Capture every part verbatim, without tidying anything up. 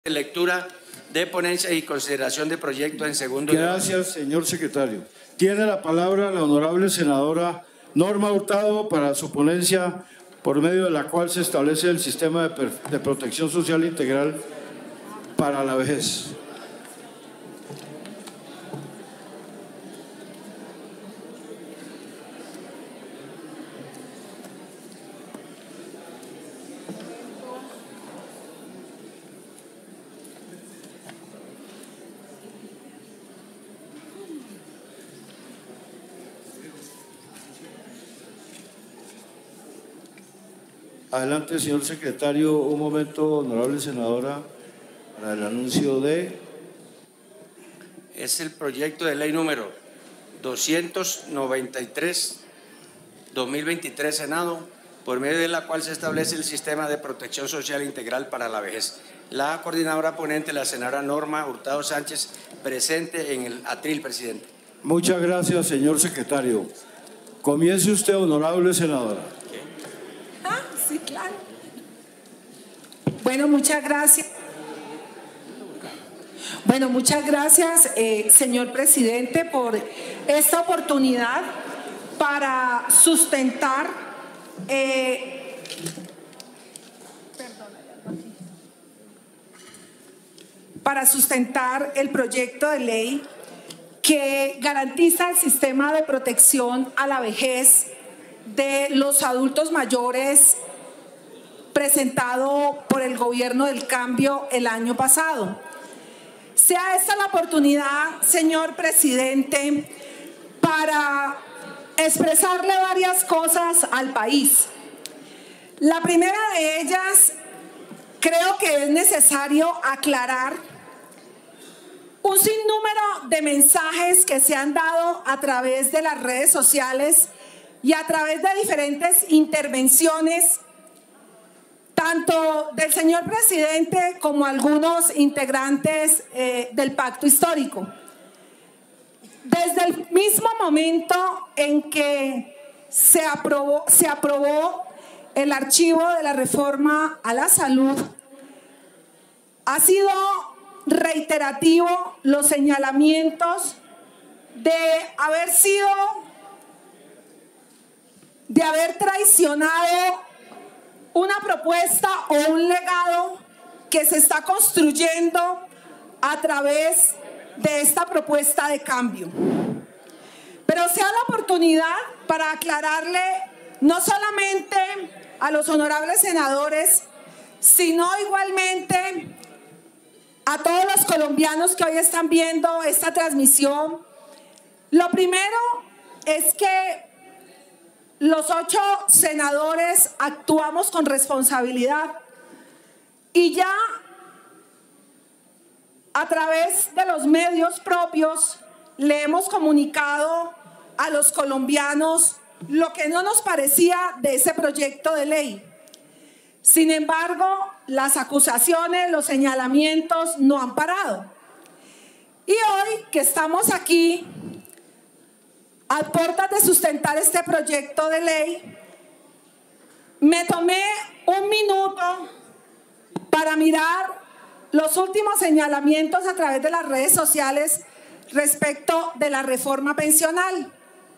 Lectura de ponencia y consideración de proyecto en segundo lugar. Gracias, señor secretario. Tiene la palabra la honorable senadora Norma Hurtado para su ponencia, por medio de la cual se establece el sistema de, de protección social integral para la vejez. Adelante, señor secretario. Un momento, honorable senadora, para el anuncio de... Es el proyecto de ley número doscientos noventa y tres, dos mil veintitrés, Senado, por medio de la cual se establece el sistema de protección social integral para la vejez. La coordinadora ponente, la senadora Norma Hurtado Sánchez, presente en el atril, presidente. Muchas gracias, señor secretario. Comience usted, honorable senadora. Sí, claro. Bueno, muchas gracias. Bueno, muchas gracias, eh, señor presidente, por esta oportunidad para sustentar eh, para sustentar el proyecto de ley que garantiza el sistema de protección a la vejez de los adultos mayores, presentado por el Gobierno del Cambio el año pasado. Sea esta la oportunidad, señor presidente, para expresarle varias cosas al país. La primera de ellas, creo que es necesario aclarar un sinnúmero de mensajes que se han dado a través de las redes sociales y a través de diferentes intervenciones, tanto del señor presidente como algunos integrantes eh, del pacto histórico. Desde el mismo momento en que se aprobó, se aprobó el archivo de la reforma a la salud, ha sido reiterativo los señalamientos de haber sido, de haber traicionado una propuesta o un legado que se está construyendo a través de esta propuesta de cambio. Pero sea la oportunidad para aclararle no solamente a los honorables senadores, sino igualmente a todos los colombianos que hoy están viendo esta transmisión. Lo primero es que los ocho senadores actuamos con responsabilidad y ya a través de los medios propios le hemos comunicado a los colombianos lo que no nos parecía de ese proyecto de ley. Sin embargo, las acusaciones, los señalamientos no han parado. Y hoy que estamos aquí a puertas de sustentar este proyecto de ley, me tomé un minuto para mirar los últimos señalamientos a través de las redes sociales respecto de la reforma pensional.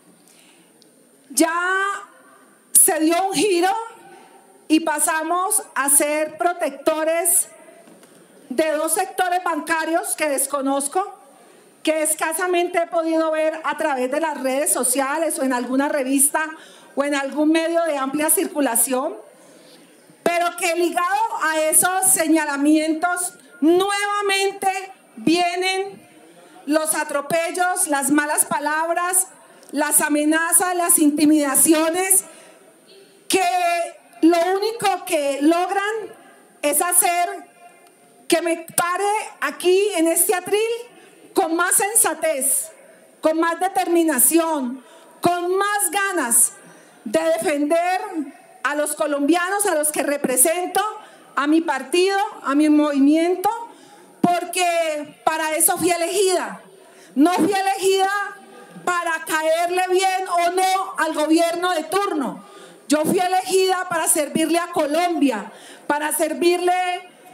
Ya se dio un giro y pasamos a ser protectores de dos sectores bancarios que desconozco, que escasamente he podido ver a través de las redes sociales o en alguna revista o en algún medio de amplia circulación, pero que ligado a esos señalamientos nuevamente vienen los atropellos, las malas palabras, las amenazas, las intimidaciones, que lo único que logran es hacer que me pare aquí en este atril con más sensatez, con más determinación, con más ganas de defender a los colombianos, a los que represento, a mi partido, a mi movimiento, porque para eso fui elegida. No fui elegida para caerle bien o no al gobierno de turno. Yo fui elegida para servirle a Colombia, para servirle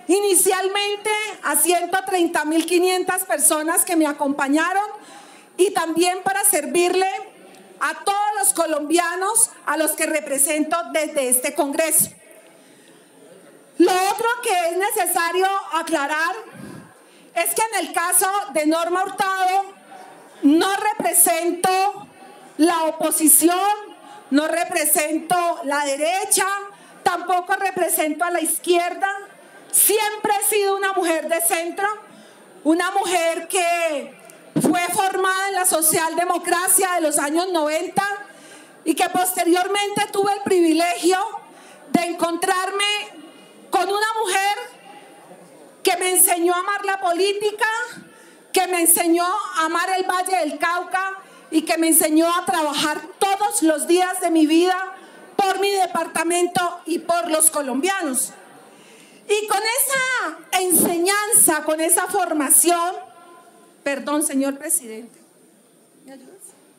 inicialmente a ciento treinta mil quinientas personas que me acompañaron y también para servirle a todos los colombianos a los que represento desde este Congreso. Lo otro que es necesario aclarar es que en el caso de Norma Hurtado no represento la oposición, no represento la derecha, tampoco represento a la izquierda. Siempre he sido una mujer de centro, una mujer que fue formada en la socialdemocracia de los años noventa y que posteriormente tuve el privilegio de encontrarme con una mujer que me enseñó a amar la política, que me enseñó a amar el Valle del Cauca y que me enseñó a trabajar todos los días de mi vida por mi departamento y por los colombianos. Y con esa enseñanza, con esa formación, perdón, señor presidente, ¿me ayudas?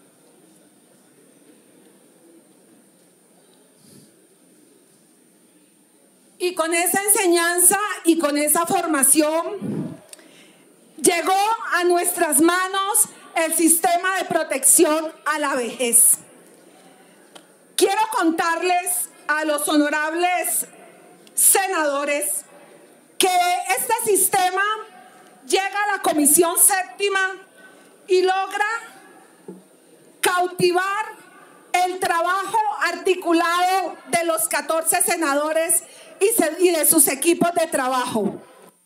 Y con esa enseñanza y con esa formación llegó a nuestras manos el sistema de protección a la vejez. Quiero contarles a los honorables senadores que este sistema llega a la Comisión Séptima y logra cautivar el trabajo articulado de los catorce senadores y de sus equipos de trabajo.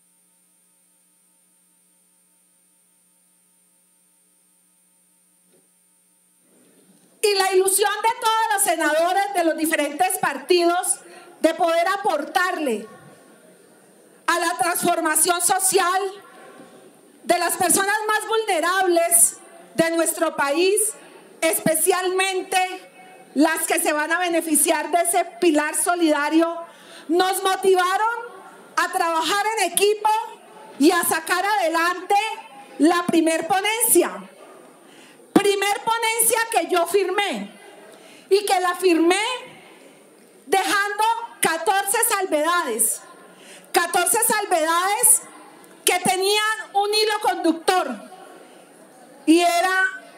Y la ilusión de todos los senadores de los diferentes partidos de poder aportarle a la transformación social de las personas más vulnerables de nuestro país, especialmente las que se van a beneficiar de ese pilar solidario, nos motivaron a trabajar en equipo y a sacar adelante la primer ponencia. Primer ponencia que yo firmé y que la firmé dejando catorce salvedades. catorce salvedades que tenían un hilo conductor y era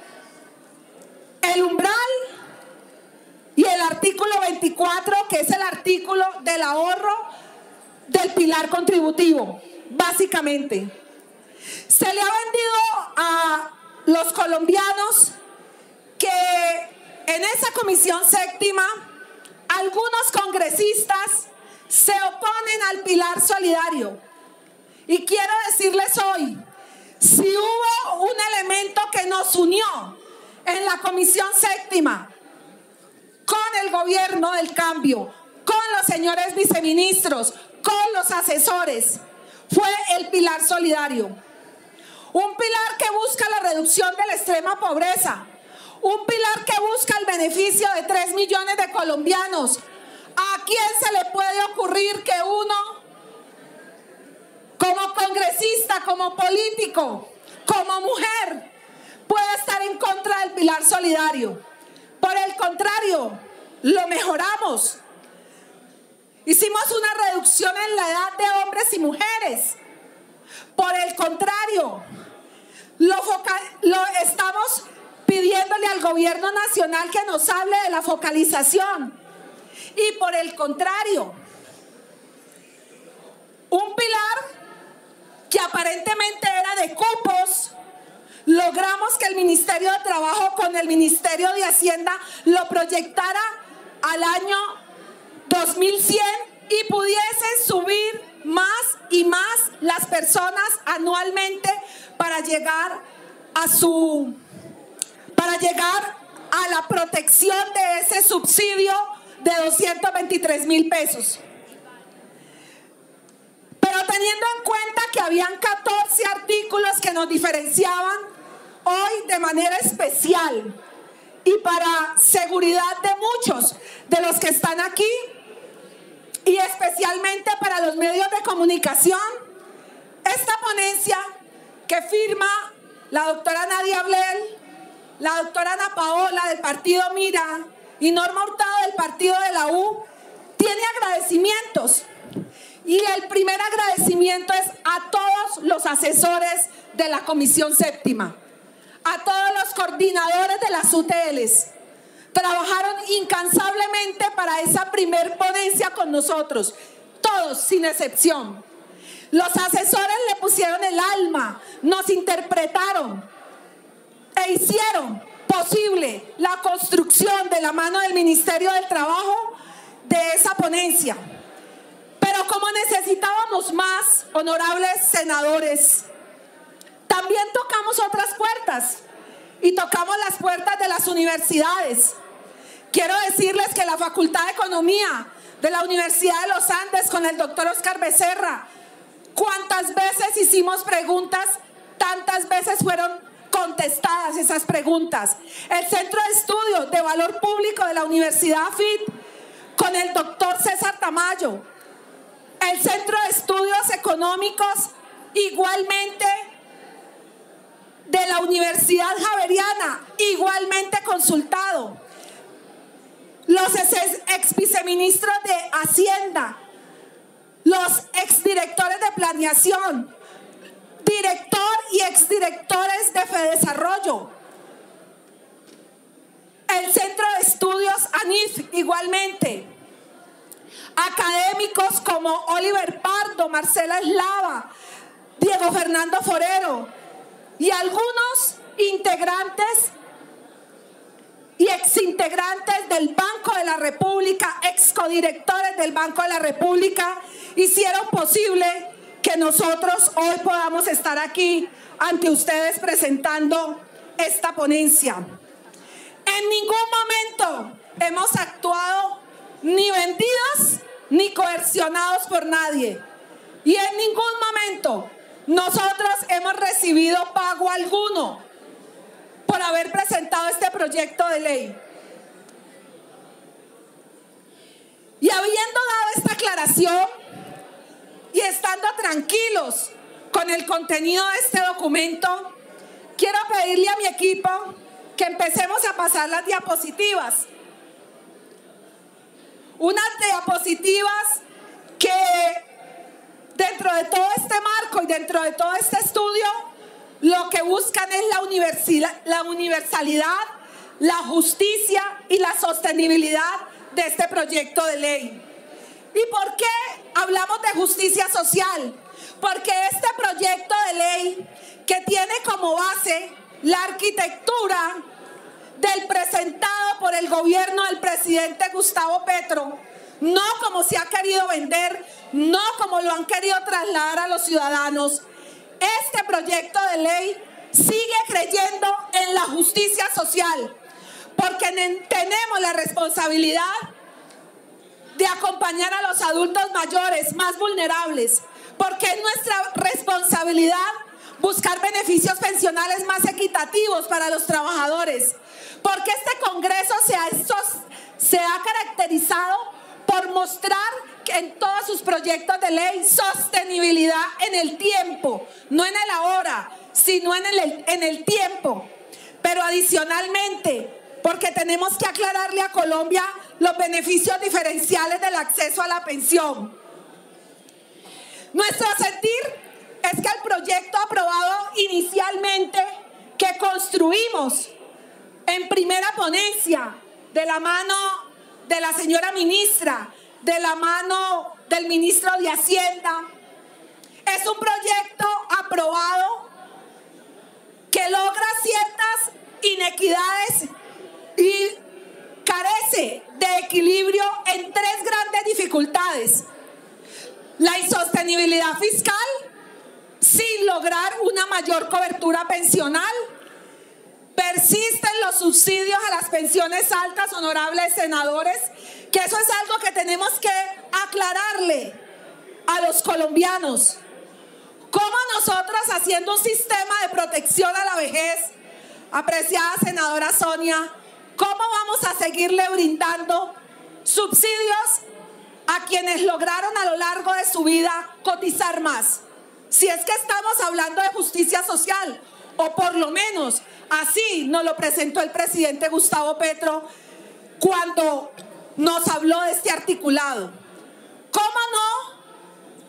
el umbral y el artículo veinticuatro, que es el artículo del ahorro del pilar contributivo, básicamente. Se le ha vendido a los colombianos que en esa Comisión Séptima algunos congresistas se oponen al pilar solidario. Y quiero decirles hoy, si hubo un elemento que nos unió en la Comisión Séptima con el gobierno del cambio, con los señores viceministros, con los asesores, fue el pilar solidario. Un pilar que busca la reducción de la extrema pobreza, un pilar que busca el beneficio de tres millones de colombianos. ¿A quién se le puede ocurrir que uno, como congresista, como político, como mujer, pueda estar en contra del pilar solidario? Por el contrario, lo mejoramos. Hicimos una reducción en la edad de hombres y mujeres. Por el contrario, lo, lo estamos pidiéndole al gobierno nacional que nos hable de la focalización. Y por el contrario, un pilar que aparentemente era de cupos, logramos que el Ministerio de Trabajo con el Ministerio de Hacienda lo proyectara al año dos mil cien y pudiesen subir más y más las personas anualmente para llegar a su para llegar a la protección de ese subsidio de doscientos veintitrés mil pesos. Pero teniendo en cuenta que habían catorce artículos que nos diferenciaban hoy de manera especial y para seguridad de muchos de los que están aquí y especialmente para los medios de comunicación, esta ponencia que firma la doctora Nadia Blel, la doctora Ana Paola del partido Mira y Norma Hurtado del partido de la U, tiene agradecimientos. Y el primer agradecimiento es a todos los asesores de la Comisión Séptima, a todos los coordinadores de las U T Ls. Trabajaron incansablemente para esa primer ponencia con nosotros, todos sin excepción. Los asesores le pusieron el alma, nos interpretaron e hicieron posible la construcción de la mano del Ministerio del Trabajo de esa ponencia. Pero como necesitábamos más, honorables senadores, también tocamos otras puertas y tocamos las puertas de las universidades. Quiero decirles que la Facultad de Economía de la Universidad de los Andes con el doctor Oscar Becerra, cuántas veces hicimos preguntas, tantas veces fueron contestadas esas preguntas. El Centro de Estudios de Valor Público de la Universidad A F I T con el doctor César Tamayo. El Centro de Estudios Económicos igualmente de la Universidad Javeriana, igualmente consultado. Los ex viceministros de Hacienda, los exdirectores de planeación, director y exdirectores de Fedesarrollo, el Centro de Estudios A N I F igualmente, académicos como Oliver Pardo, Marcela Eslava, Diego Fernando Forero y algunos integrantes y exintegrantes del Banco de la República, excodirectores del Banco de la República, hicieron posible que nosotros hoy podamos estar aquí ante ustedes presentando esta ponencia. En ningún momento hemos actuado ni vendidos ni coercionados por nadie. Y en ningún momento nosotros hemos recibido pago alguno por haber presentado este proyecto de ley. Y habiendo dado esta aclaración y estando tranquilos con el contenido de este documento, quiero pedirle a mi equipo que empecemos a pasar las diapositivas. Unas diapositivas que dentro de todo este marco y dentro de todo este estudio lo que buscan es la universidad, la universalidad, la justicia y la sostenibilidad de este proyecto de ley. ¿Y por qué hablamos de justicia social? Porque este proyecto de ley, que tiene como base la arquitectura del presentado por el gobierno del presidente Gustavo Petro, no como se ha querido vender, no como lo han querido trasladar a los ciudadanos, este proyecto de ley sigue creyendo en la justicia social, porque tenemos la responsabilidad de acompañar a los adultos mayores más vulnerables, porque es nuestra responsabilidad buscar beneficios pensionales más equitativos para los trabajadores, porque este Congreso se ha, se ha caracterizado por mostrar que en todos sus proyectos de ley sostenibilidad en el tiempo, no en el ahora, sino en el, en el tiempo. Pero adicionalmente, porque tenemos que aclararle a Colombia los beneficios diferenciales del acceso a la pensión. Nuestro sentir es que el proyecto aprobado inicialmente, que construimos en primera ponencia de la mano de la señora ministra, de la mano del ministro de Hacienda, es un proyecto aprobado que logra ciertas inequidades y carece de equilibrio en tres grandes dificultades: la insostenibilidad fiscal, sin lograr una mayor cobertura pensional, persisten los subsidios a las pensiones altas, honorables senadores, que eso es algo que tenemos que aclararle a los colombianos. ¿Cómo nosotros, haciendo un sistema de protección a la vejez, apreciada senadora Sonia, cómo vamos a seguirle brindando subsidios a quienes lograron a lo largo de su vida cotizar más? Si es que estamos hablando de justicia social, o por lo menos así nos lo presentó el presidente Gustavo Petro cuando nos habló de este articulado. ¿Cómo no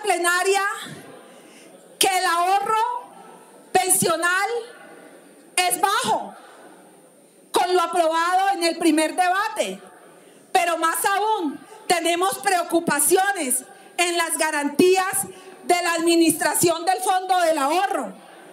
plenaria que el ahorro pensional es bajo, con lo aprobado en el primer debate, pero más aún tenemos preocupaciones en las garantías de la administración del Fondo del Ahorro.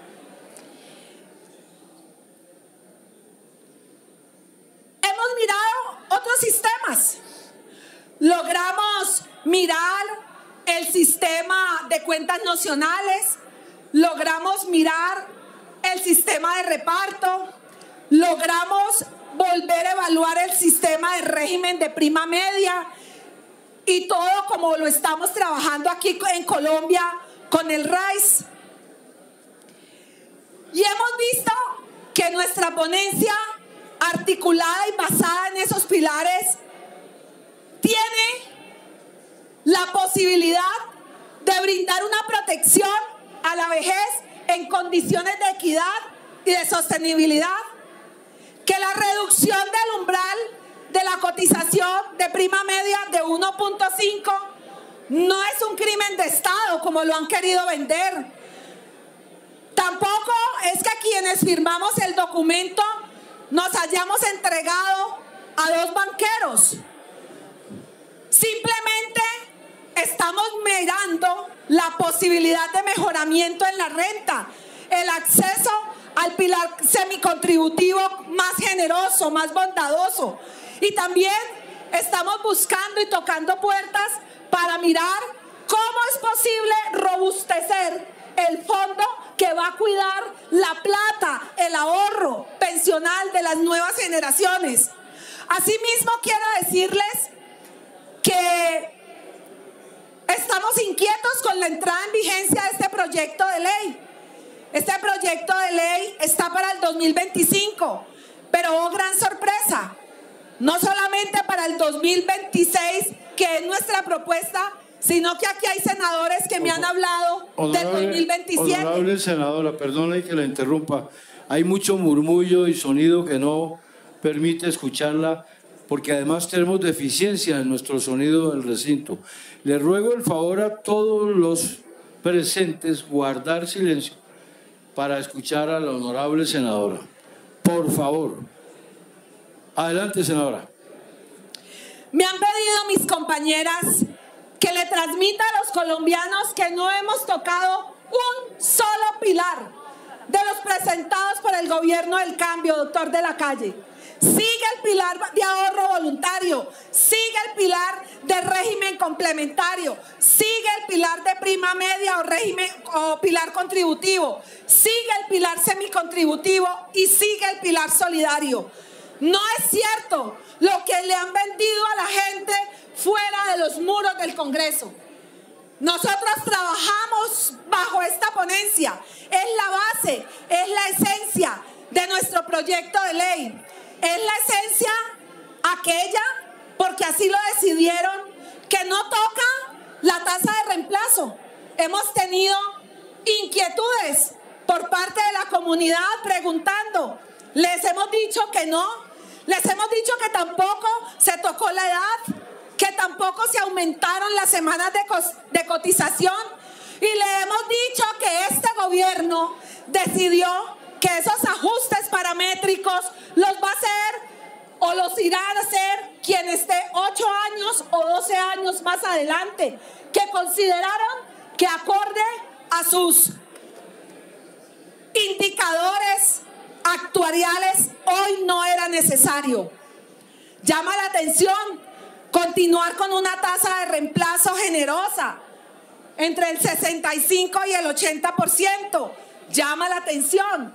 Hemos mirado otros sistemas. Logramos mirar el sistema de cuentas nacionales, logramos mirar el sistema de reparto, logramos volver a evaluar el sistema de régimen de prima media y todo como lo estamos trabajando aquí en Colombia con el R A I S. Y hemos visto que nuestra ponencia articulada y basada en esos pilares tiene la posibilidad de brindar una protección a la vejez en condiciones de equidad y de sostenibilidad, que la reducción del umbral de la cotización de prima media de uno punto cinco no es un crimen de Estado como lo han querido vender. Tampoco es que quienes firmamos el documento nos hayamos entregado a dos banqueros. Simplemente estamos mirando la posibilidad de mejoramiento en la renta, el acceso al pilar semicontributivo más generoso, más bondadoso. Y también estamos buscando y tocando puertas para mirar cómo es posible robustecer el fondo que va a cuidar la plata, el ahorro pensional de las nuevas generaciones. Asimismo, quiero decirles que estamos inquietos con la entrada en vigencia de este proyecto de ley. Este proyecto de ley está para el dos mil veinticinco, pero oh gran sorpresa, no solamente para el dos mil veintiséis, que es nuestra propuesta, sino que aquí hay senadores que me han hablado del dos mil veintisiete. Honorable senadora, perdone que la interrumpa. Hay mucho murmullo y sonido que no permite escucharla, porque además tenemos deficiencia en nuestro sonido del recinto. Le ruego el favor a todos los presentes guardar silencio para escuchar a la honorable senadora. Por favor. Adelante, senadora. Me han pedido mis compañeras que le transmita a los colombianos que no hemos tocado un solo pilar de los presentados por el gobierno del cambio, doctor de la Calle. Sigue el pilar de ahorro voluntario, sigue el pilar de régimen complementario, sigue el pilar de prima media o régimen o pilar contributivo, sigue el pilar semicontributivo y sigue el pilar solidario. No es cierto lo que le han vendido a la gente fuera de los muros del Congreso. Nosotros trabajamos bajo esta ponencia, es la base, es la esencia de nuestro proyecto de ley. Es la esencia aquella, porque así lo decidieron, que no toca la tasa de reemplazo. Hemos tenido inquietudes por parte de la comunidad preguntando. Les hemos dicho que no, les hemos dicho que tampoco se tocó la edad, que tampoco se aumentaron las semanas de, co de cotización, y le hemos dicho que este gobierno decidió que esos ajustes paramétricos los va a hacer o los irán a hacer quien esté ocho años o doce años más adelante, que consideraron que acorde a sus indicadores actuariales hoy no era necesario. Llama la atención continuar con una tasa de reemplazo generosa entre el sesenta y cinco y el ochenta por ciento. Llama la atención.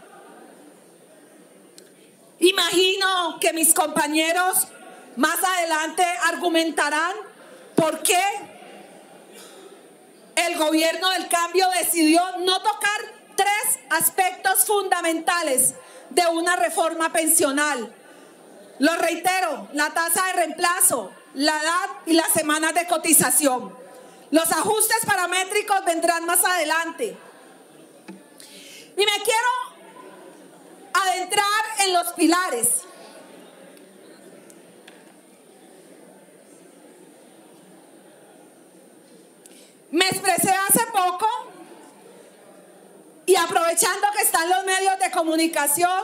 Imagino que mis compañeros más adelante argumentarán por qué el gobierno del cambio decidió no tocar tres aspectos fundamentales de una reforma pensional. Lo reitero, la tasa de reemplazo, la edad y las semanas de cotización. Los ajustes paramétricos vendrán más adelante. Y me quiero adentrar en los pilares. Me expresé hace poco y aprovechando que están los medios de comunicación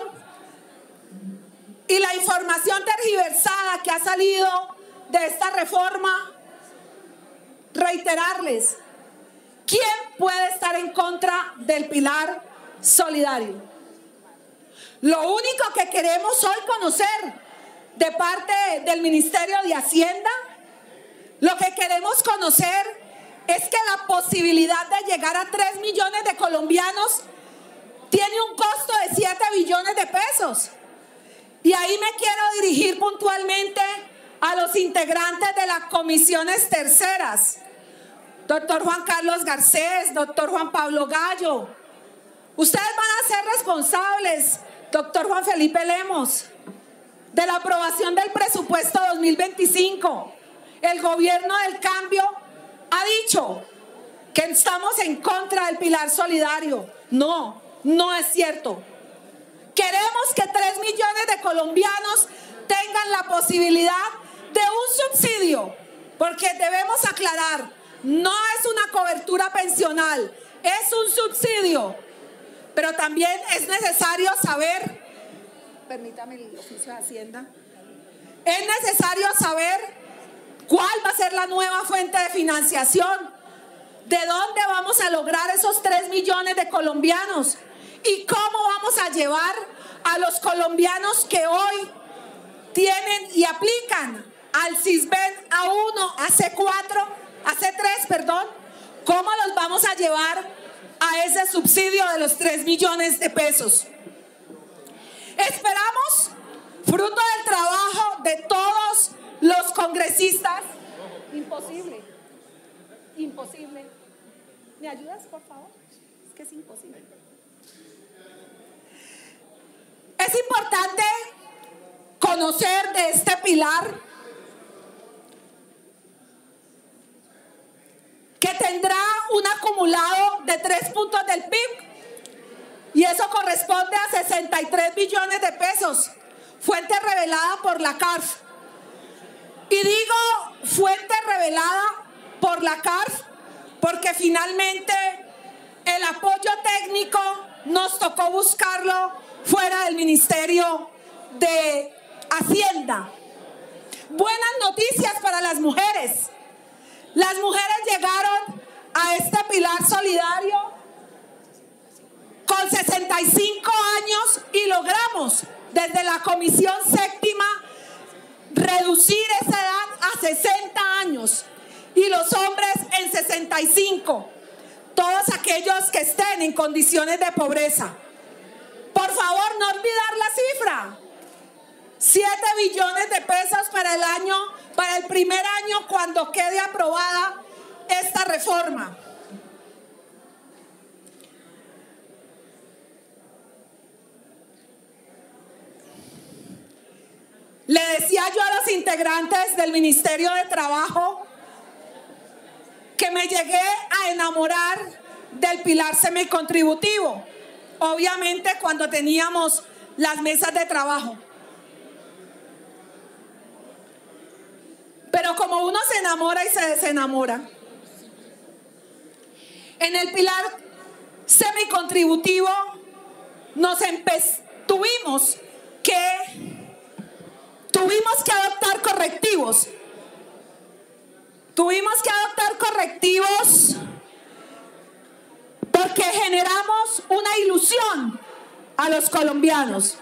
y la información tergiversada que ha salido de esta reforma, reiterarles, ¿quién puede estar en contra del pilar solidario? Lo único que queremos hoy conocer de parte del Ministerio de Hacienda, lo que queremos conocer es que la posibilidad de llegar a tres millones de colombianos tiene un costo de siete billones de pesos. Y ahí me quiero dirigir puntualmente a los integrantes de las comisiones terceras. Doctor Juan Carlos Garcés, doctor Juan Pablo Gallo. Ustedes van a ser responsables, doctor Juan Felipe Lemos, de la aprobación del presupuesto dos mil veinticinco. El gobierno del cambio ha dicho que estamos en contra del pilar solidario. No, no es cierto. Queremos que tres millones de colombianos tengan la posibilidad de un subsidio, porque debemos aclarar, no es una cobertura pensional, es un subsidio. Pero también es necesario saber, permítame el oficio de Hacienda, es necesario saber cuál va a ser la nueva fuente de financiación, de dónde vamos a lograr esos tres millones de colombianos y cómo vamos a llevar a los colombianos que hoy tienen y aplican al Sisbén A uno, A C cuatro, A C tres, perdón, cómo los vamos a llevar a ese subsidio de los tres millones de pesos. Esperamos, fruto del trabajo de todos los congresistas, imposible, imposible. ¿Me ayudas, por favor? Es que es imposible. Es importante conocer de este pilar que tendrá un acumulado de tres puntos del P I B y eso corresponde a sesenta y tres billones de pesos, fuente revelada por la C A R F. Y digo fuente revelada por la C A R F porque finalmente el apoyo técnico nos tocó buscarlo fuera del Ministerio de Hacienda. Buenas noticias para las mujeres. Las mujeres llegaron a este pilar solidario con sesenta y cinco años y logramos desde la Comisión Séptima reducir esa edad a sesenta años y los hombres en sesenta y cinco, todos aquellos que estén en condiciones de pobreza. Por favor, no olvidar la cifra, siete billones de pesos para el año, para el primer año cuando quede aprobada esta reforma. Le decía yo a los integrantes del Ministerio de Trabajo que me llegué a enamorar del pilar semicontributivo, obviamente cuando teníamos las mesas de trabajo. Pero como uno se enamora y se desenamora, en el pilar semicontributivo nos tuvimos que Tuvimos que adoptar correctivos. Tuvimos que adoptar correctivos porque generamos una ilusión a los colombianos.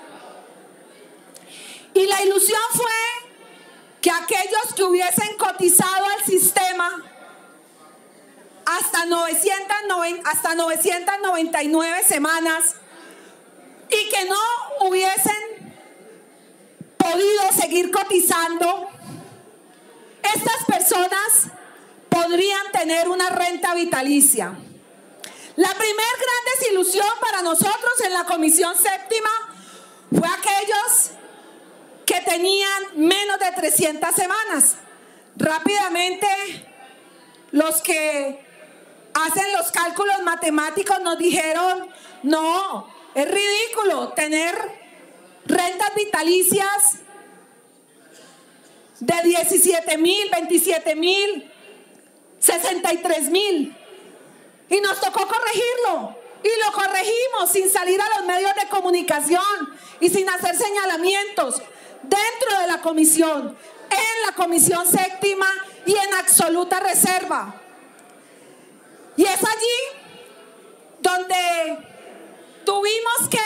Y la ilusión fue que aquellos que hubiesen cotizado al sistema hasta novecientas noventa y nueve semanas y que no hubiesen podido seguir cotizando, estas personas podrían tener una renta vitalicia. La primer gran desilusión para nosotros en la Comisión Séptima fue aquellos que tenían menos de trescientas semanas. Rápidamente, los que hacen los cálculos matemáticos nos dijeron, no, es ridículo tener rentas vitalicias de diecisiete mil, veintisiete mil, sesenta y tres mil. Y nos tocó corregirlo. Y lo corregimos sin salir a los medios de comunicación y sin hacer señalamientos dentro de la comisión, en la comisión séptima y en absoluta reserva. Y es allí donde tuvimos que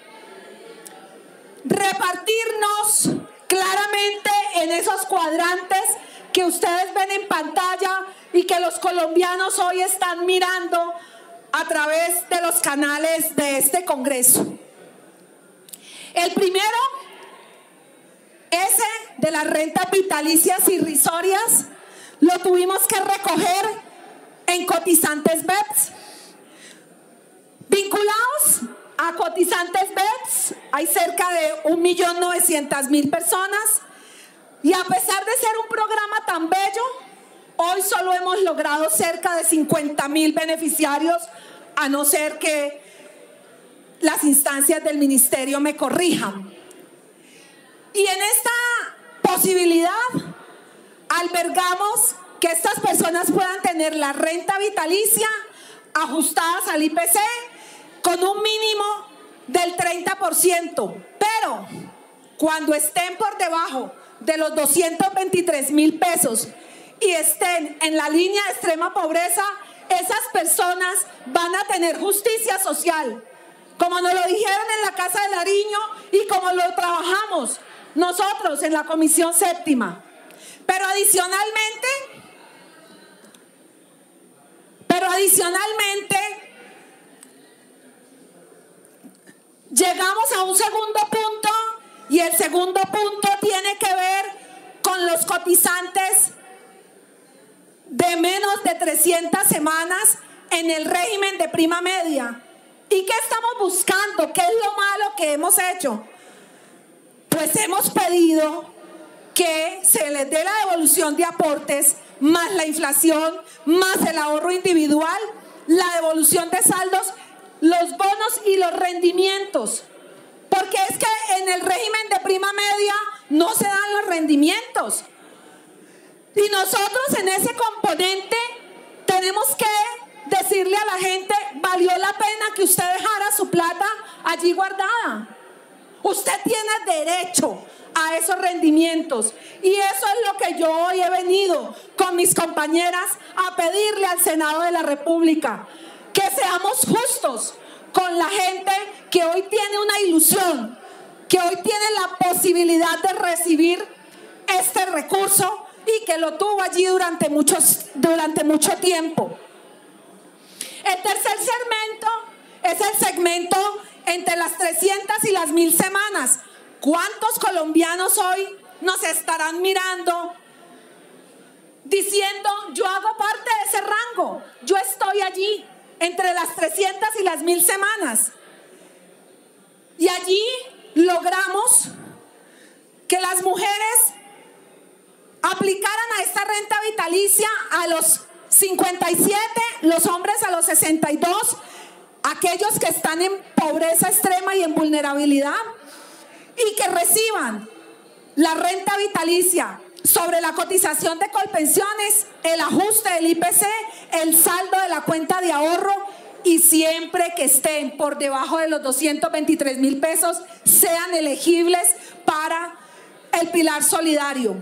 repartirnos claramente en esos cuadrantes que ustedes ven en pantalla y que los colombianos hoy están mirando a través de los canales de este Congreso. El primero, ese de las rentas vitalicias irrisorias, lo tuvimos que recoger en cotizantes B E P S. Vinculados a cotizantes B E P S hay cerca de un millón novecientas mil personas, y a pesar de ser un programa tan bello, hoy solo hemos logrado cerca de cincuenta mil beneficiarios, a no ser que las instancias del ministerio me corrijan. Y en esta posibilidad albergamos que estas personas puedan tener la renta vitalicia ajustadas al I P C con un mínimo del treinta por ciento, pero cuando estén por debajo de los doscientos veintitrés mil pesos y estén en la línea de extrema pobreza, esas personas van a tener justicia social, como nos lo dijeron en la Casa de Nariño y como lo trabajamos nosotros en la Comisión Séptima. Pero adicionalmente, pero adicionalmente, llegamos a un segundo punto, y el segundo punto tiene que ver con los cotizantes de menos de trescientas semanas en el régimen de prima media. ¿Y qué estamos buscando? ¿Qué es lo malo que hemos hecho? Pues hemos pedido que se les dé la devolución de aportes, más la inflación, más el ahorro individual, la devolución de saldos, los bonos y los rendimientos. Porque es que en el régimen de prima media no se dan los rendimientos. Y nosotros en ese componente tenemos que decirle a la gente: valió la pena que usted dejara su plata allí guardada. Usted tiene derecho a esos rendimientos. Y eso es lo que yo hoy he venido con mis compañeras a pedirle al Senado de la República: que seamos justos con la gente que hoy tiene una ilusión, que hoy tiene la posibilidad de recibir este recurso y que lo tuvo allí durante, muchos, durante mucho tiempo. El tercer segmento es el segmento entre las trescientas y las mil semanas. ¿Cuántos colombianos hoy nos estarán mirando diciendo: yo hago parte de ese rango, yo estoy allí entre las trescientas y las mil semanas? Y allí logramos que las mujeres aplicaran a esta renta vitalicia a los cincuenta y siete, los hombres a los sesenta y dos, aquellos que están en pobreza extrema y en vulnerabilidad, y que reciban la renta vitalicia sobre la cotización de Colpensiones, el ajuste del I P C, el saldo de la cuenta de ahorro, y siempre que estén por debajo de los doscientos veintitrés mil pesos sean elegibles para el pilar solidario.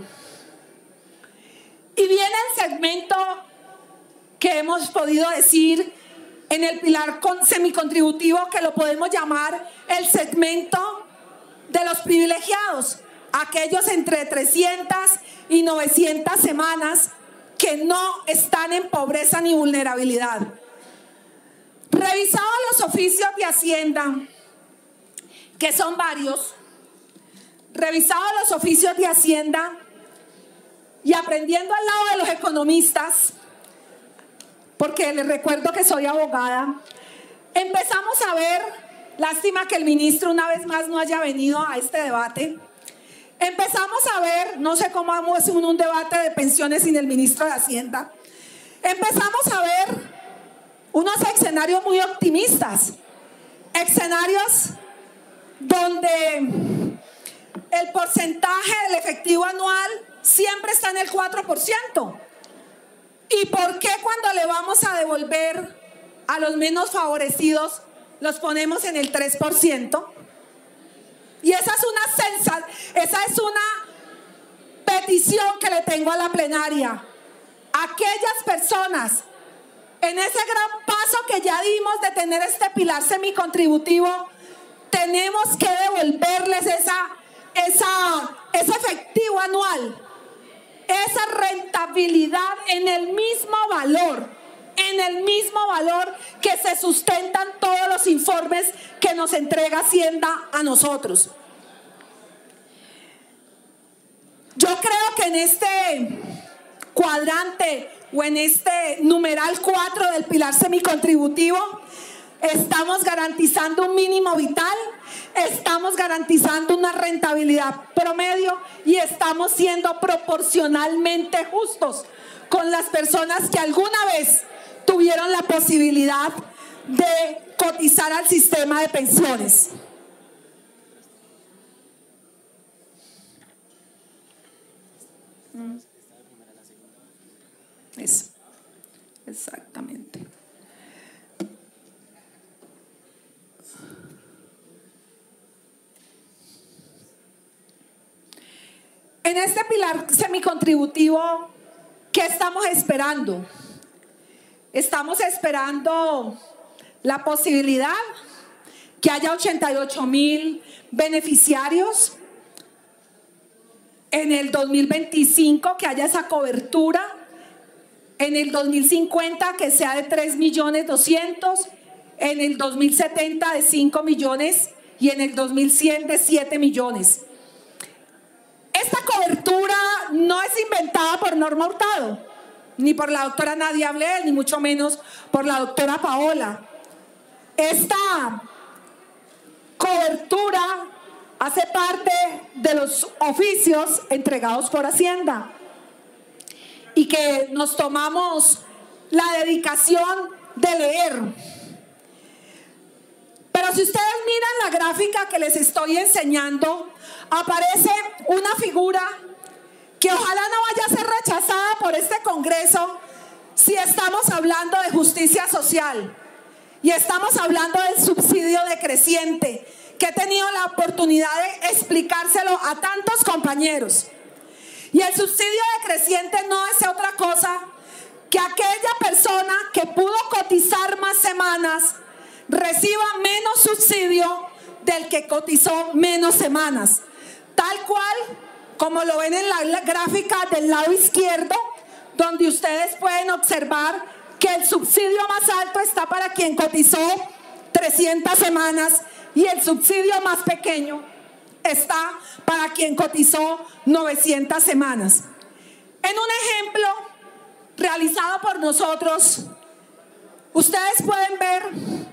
Y viene el segmento que hemos podido decir en el pilar semicontributivo, que lo podemos llamar el segmento de los privilegiados, aquellos entre trescientas y novecientas semanas que no están en pobreza ni vulnerabilidad. Revisados los oficios de Hacienda, que son varios, revisados los oficios de Hacienda y aprendiendo al lado de los economistas, porque les recuerdo que soy abogada, empezamos a ver, lástima que el ministro una vez más no haya venido a este debate, empezamos a ver, no sé cómo vamos a hacer un, un debate de pensiones sin el ministro de Hacienda, empezamos a ver unos escenarios muy optimistas, escenarios donde el porcentaje del efectivo anual siempre está en el cuatro por ciento. ¿Y por qué cuando le vamos a devolver a los menos favorecidos los ponemos en el tres por ciento? Y esa es una sensa, esa es una petición que le tengo a la plenaria. Aquellas personas, en ese gran paso que ya dimos de tener este pilar semicontributivo, tenemos que devolverles esa, esa, ese efectivo anual, esa rentabilidad en el mismo valor, en el mismo valor que se sustentan todos los informes que nos entrega Hacienda a nosotros. Yo creo que en este cuadrante o en este numeral cuatro del pilar semicontributivo estamos garantizando un mínimo vital, estamos garantizando una rentabilidad promedio y estamos siendo proporcionalmente justos con las personas que alguna vez tuvieron la posibilidad de cotizar al sistema de pensiones. Eso, exactamente. En este pilar semicontributivo, ¿qué estamos esperando? Estamos esperando la posibilidad que haya ochenta y ocho mil beneficiarios en el dos mil veinticinco, que haya esa cobertura, en el dos mil cincuenta que sea de tres millones doscientos, en el dos mil setenta de cinco millones y en el dos mil cien de siete millones. Esta cobertura no es inventada por Norma Hurtado, ni por la doctora Nadia Ablel, ni mucho menos por la doctora Paola. Esta cobertura hace parte de los oficios entregados por Hacienda y que nos tomamos la dedicación de leer. Pero si ustedes miran la gráfica que les estoy enseñando, aparece una figura que ojalá no vaya a ser rechazada por este Congreso si estamos hablando de justicia social y estamos hablando del subsidio decreciente, que he tenido la oportunidad de explicárselo a tantos compañeros. Y el subsidio decreciente no es otra cosa que aquella persona que pudo cotizar más semanas reciba menos subsidio del que cotizó menos semanas. Tal cual como lo ven en la gráfica del lado izquierdo, donde ustedes pueden observar que el subsidio más alto está para quien cotizó trescientas semanas y el subsidio más pequeño está para quien cotizó novecientas semanas. En un ejemplo realizado por nosotros, ustedes pueden ver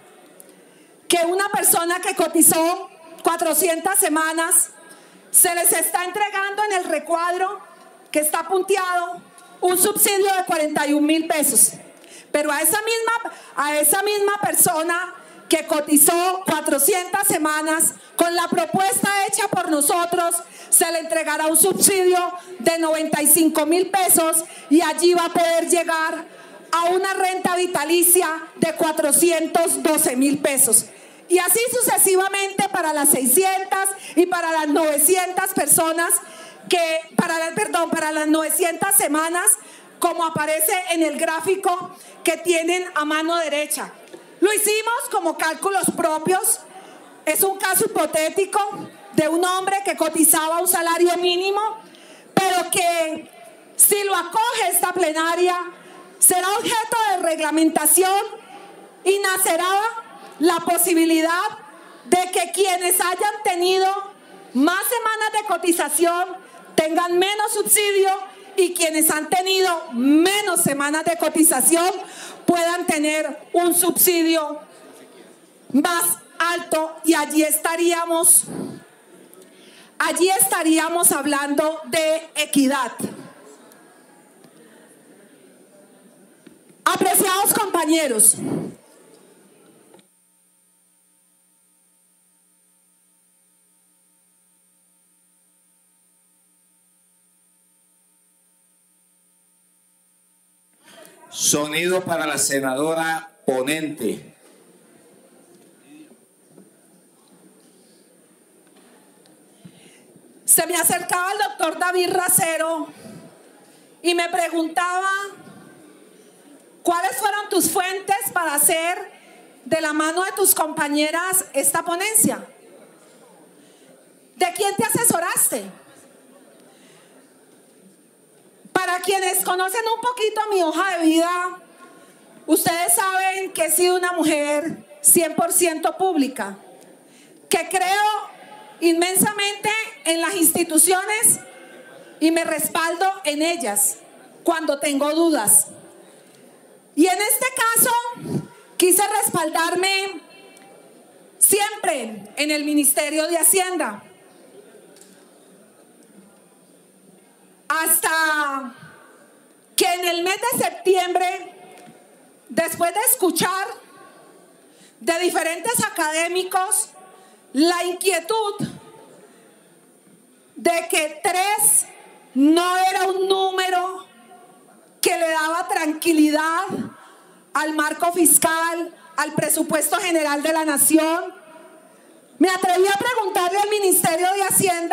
que una persona que cotizó cuatrocientas semanas se les está entregando en el recuadro que está punteado un subsidio de cuarenta y un mil pesos. Pero a esa misma, a esa misma persona que cotizó cuatrocientas semanas, con la propuesta hecha por nosotros, se le entregará un subsidio de noventa y cinco mil pesos y allí va a poder llegar a una renta vitalicia de cuatrocientos doce mil pesos. Y así sucesivamente para las seiscientas y para las novecientas personas que, para, perdón, para las novecientas semanas, como aparece en el gráfico que tienen a mano derecha. Lo hicimos como cálculos propios. Es un caso hipotético de un hombre que cotizaba un salario mínimo, pero que si lo acoge esta plenaria, será objeto de reglamentación y nacerá la posibilidad de que quienes hayan tenido más semanas de cotización tengan menos subsidio y quienes han tenido menos semanas de cotización puedan tener un subsidio más alto, y allí estaríamos allí estaríamos hablando de equidad. Apreciados compañeros, Sonido para la senadora ponente. Se me acercaba el doctor David Racero y me preguntaba cuáles fueron tus fuentes para hacer de la mano de tus compañeras esta ponencia. ¿De quién te asesoraste? Para quienes conocen un poquito mi hoja de vida, ustedes saben que he sido una mujer cien por ciento pública, que creo inmensamente en las instituciones y me respaldo en ellas cuando tengo dudas. Y en este caso quise respaldarme siempre en el Ministerio de Hacienda. Hasta que en el mes de septiembre, después de escuchar de diferentes académicos la inquietud de que tres no era un número que le daba tranquilidad al marco fiscal, al presupuesto general de la nación, me atreví a preguntarle al Ministerio de Hacienda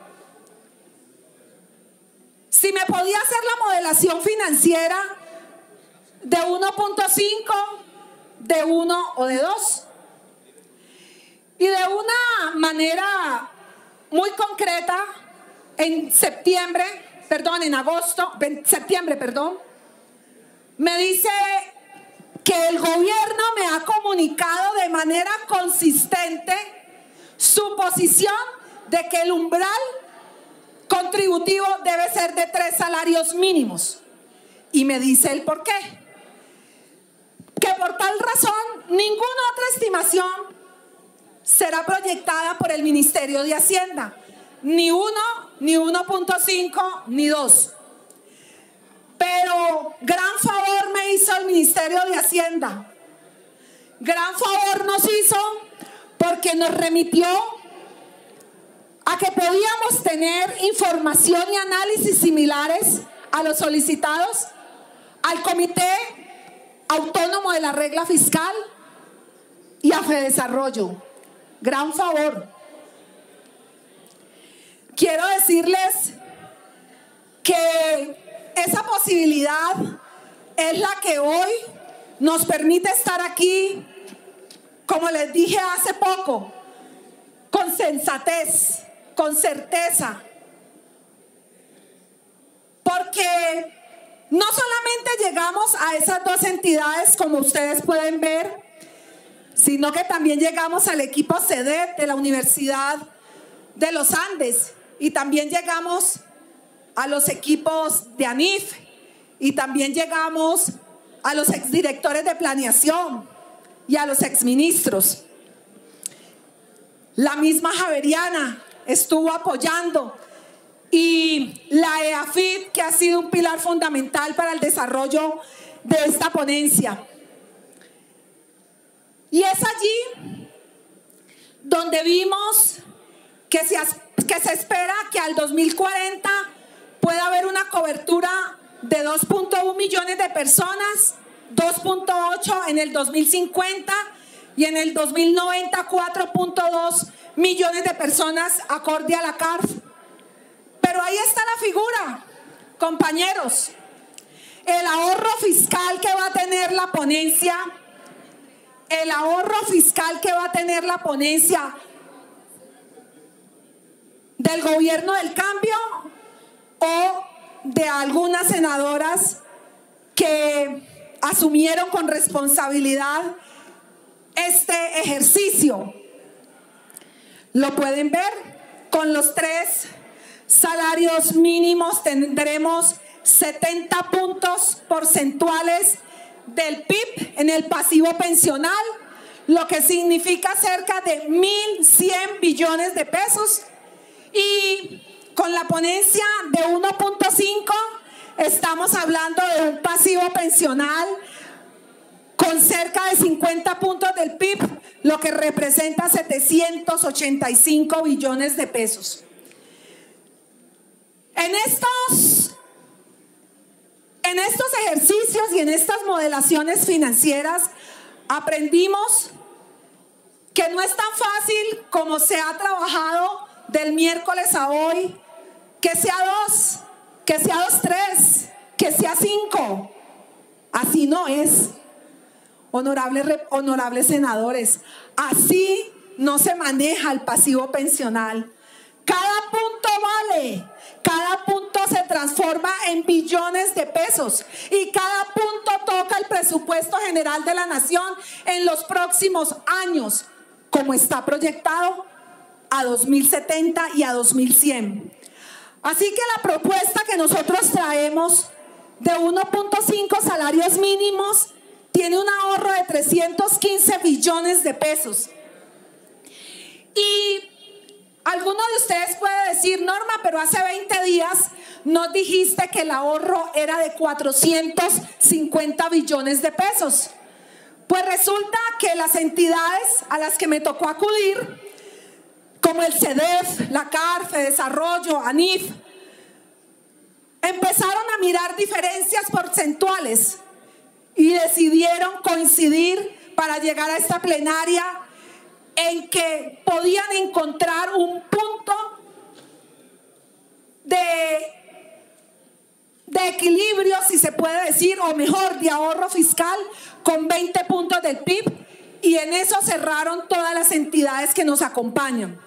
si me podía hacer la modelación financiera de uno punto cinco, de uno o de dos. Y de una manera muy concreta, en septiembre, perdón, en agosto, septiembre, perdón, me dice que el gobierno me ha comunicado de manera consistente su posición de que el umbral contributivo debe ser de tres salarios mínimos. Y me dice el por qué. Que por tal razón, ninguna otra estimación será proyectada por el Ministerio de Hacienda. Ni uno, ni uno punto cinco, ni dos. Pero gran favor me hizo el Ministerio de Hacienda. Gran favor nos hizo porque nos remitió a que podíamos tener información y análisis similares a los solicitados al Comité Autónomo de la Regla Fiscal y a Fedesarrollo. Gran favor. Quiero decirles que esa posibilidad es la que hoy nos permite estar aquí, como les dije hace poco, con sensatez, con certeza, porque no solamente llegamos a esas dos entidades, como ustedes pueden ver, sino que también llegamos al equipo C E D E T de la Universidad de los Andes y también llegamos a los equipos de ANIF y también llegamos a los exdirectores de planeación y a los exministros. La misma Javeriana estuvo apoyando y la E A F I D, que ha sido un pilar fundamental para el desarrollo de esta ponencia. Y es allí donde vimos que se, que se espera que al dos mil cuarenta pueda haber una cobertura de dos punto uno millones de personas, dos punto ocho en el dos mil cincuenta y en el dos mil noventa cuatro punto dos millones de personas acorde a la C A R F. Pero ahí está la figura, compañeros. El ahorro fiscal que va a tener la ponencia, el ahorro fiscal que va a tener la ponencia del gobierno del cambio o de algunas senadoras que asumieron con responsabilidad este ejercicio. Lo pueden ver, con los tres salarios mínimos tendremos setenta puntos porcentuales del P I B en el pasivo pensional, lo que significa cerca de mil cien billones de pesos. Y con la ponencia de uno punto cinco estamos hablando de un pasivo pensional con cerca de cincuenta puntos del P I B, lo que representa setecientos ochenta y cinco billones de pesos. En estos En estos ejercicios y en estas modelaciones financieras aprendimos que no es tan fácil como se ha trabajado del miércoles a hoy, que sea dos, que sea dos, tres, que sea cinco. Así no es, honorables, honorables senadores. Así no se maneja el pasivo pensional. Cada punto vale, cada punto se transforma en billones de pesos y cada punto toca el presupuesto general de la nación en los próximos años, como está proyectado a dos mil setenta y a dos mil cien. Así que la propuesta que nosotros traemos de uno punto cinco salarios mínimos tiene un ahorro de trescientos quince billones de pesos. Y alguno de ustedes puede decir, Norma, pero hace veinte días nos dijiste que el ahorro era de cuatrocientos cincuenta billones de pesos. Pues resulta que las entidades a las que me tocó acudir, como el CEDEF, la CAR, FEDesarrollo, ANIF, empezaron a mirar diferencias porcentuales y decidieron coincidir para llegar a esta plenaria en que podían encontrar un punto de, de equilibrio, si se puede decir, o mejor, de ahorro fiscal con veinte puntos del P I B, y en eso cerraron todas las entidades que nos acompañan.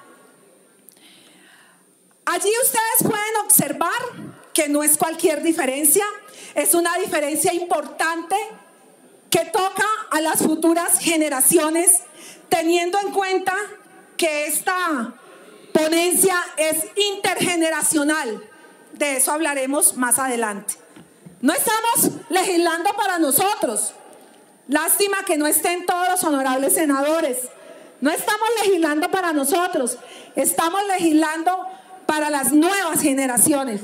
Allí ustedes pueden observar que no es cualquier diferencia, es una diferencia importante que toca a las futuras generaciones, teniendo en cuenta que esta ponencia es intergeneracional. De eso hablaremos más adelante. No estamos legislando para nosotros. Lástima que no estén todos los honorables senadores. No estamos legislando para nosotros. Estamos legislando para las nuevas generaciones.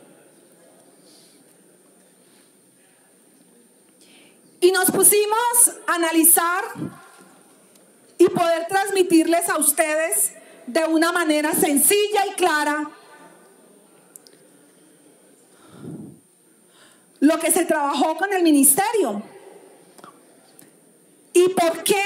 Y nos pusimos a analizar y poder transmitirles a ustedes de una manera sencilla y clara lo que se trabajó con el ministerio y por qué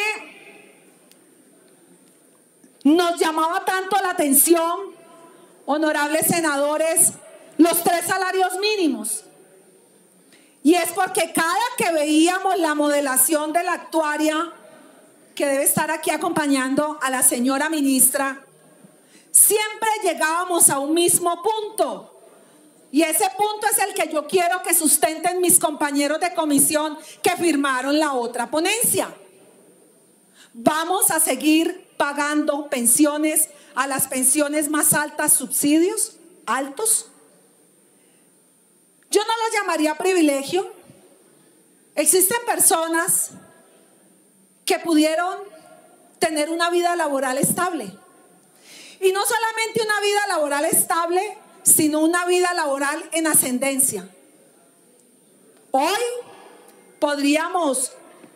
nos llamaba tanto la atención, honorables senadores, los tres salarios mínimos. Y es porque cada que veíamos la modelación de la actuaria, que debe estar aquí acompañando a la señora ministra, siempre llegábamos a un mismo punto. Y ese punto es el que yo quiero que sustenten mis compañeros de comisión que firmaron la otra ponencia. Vamos a seguir pagando pensiones, a las pensiones más altas, subsidios altos. Yo no lo llamaría privilegio. Existen personas que pudieron tener una vida laboral estable. Y no solamente una vida laboral estable, sino una vida laboral en ascendencia. Hoy podríamos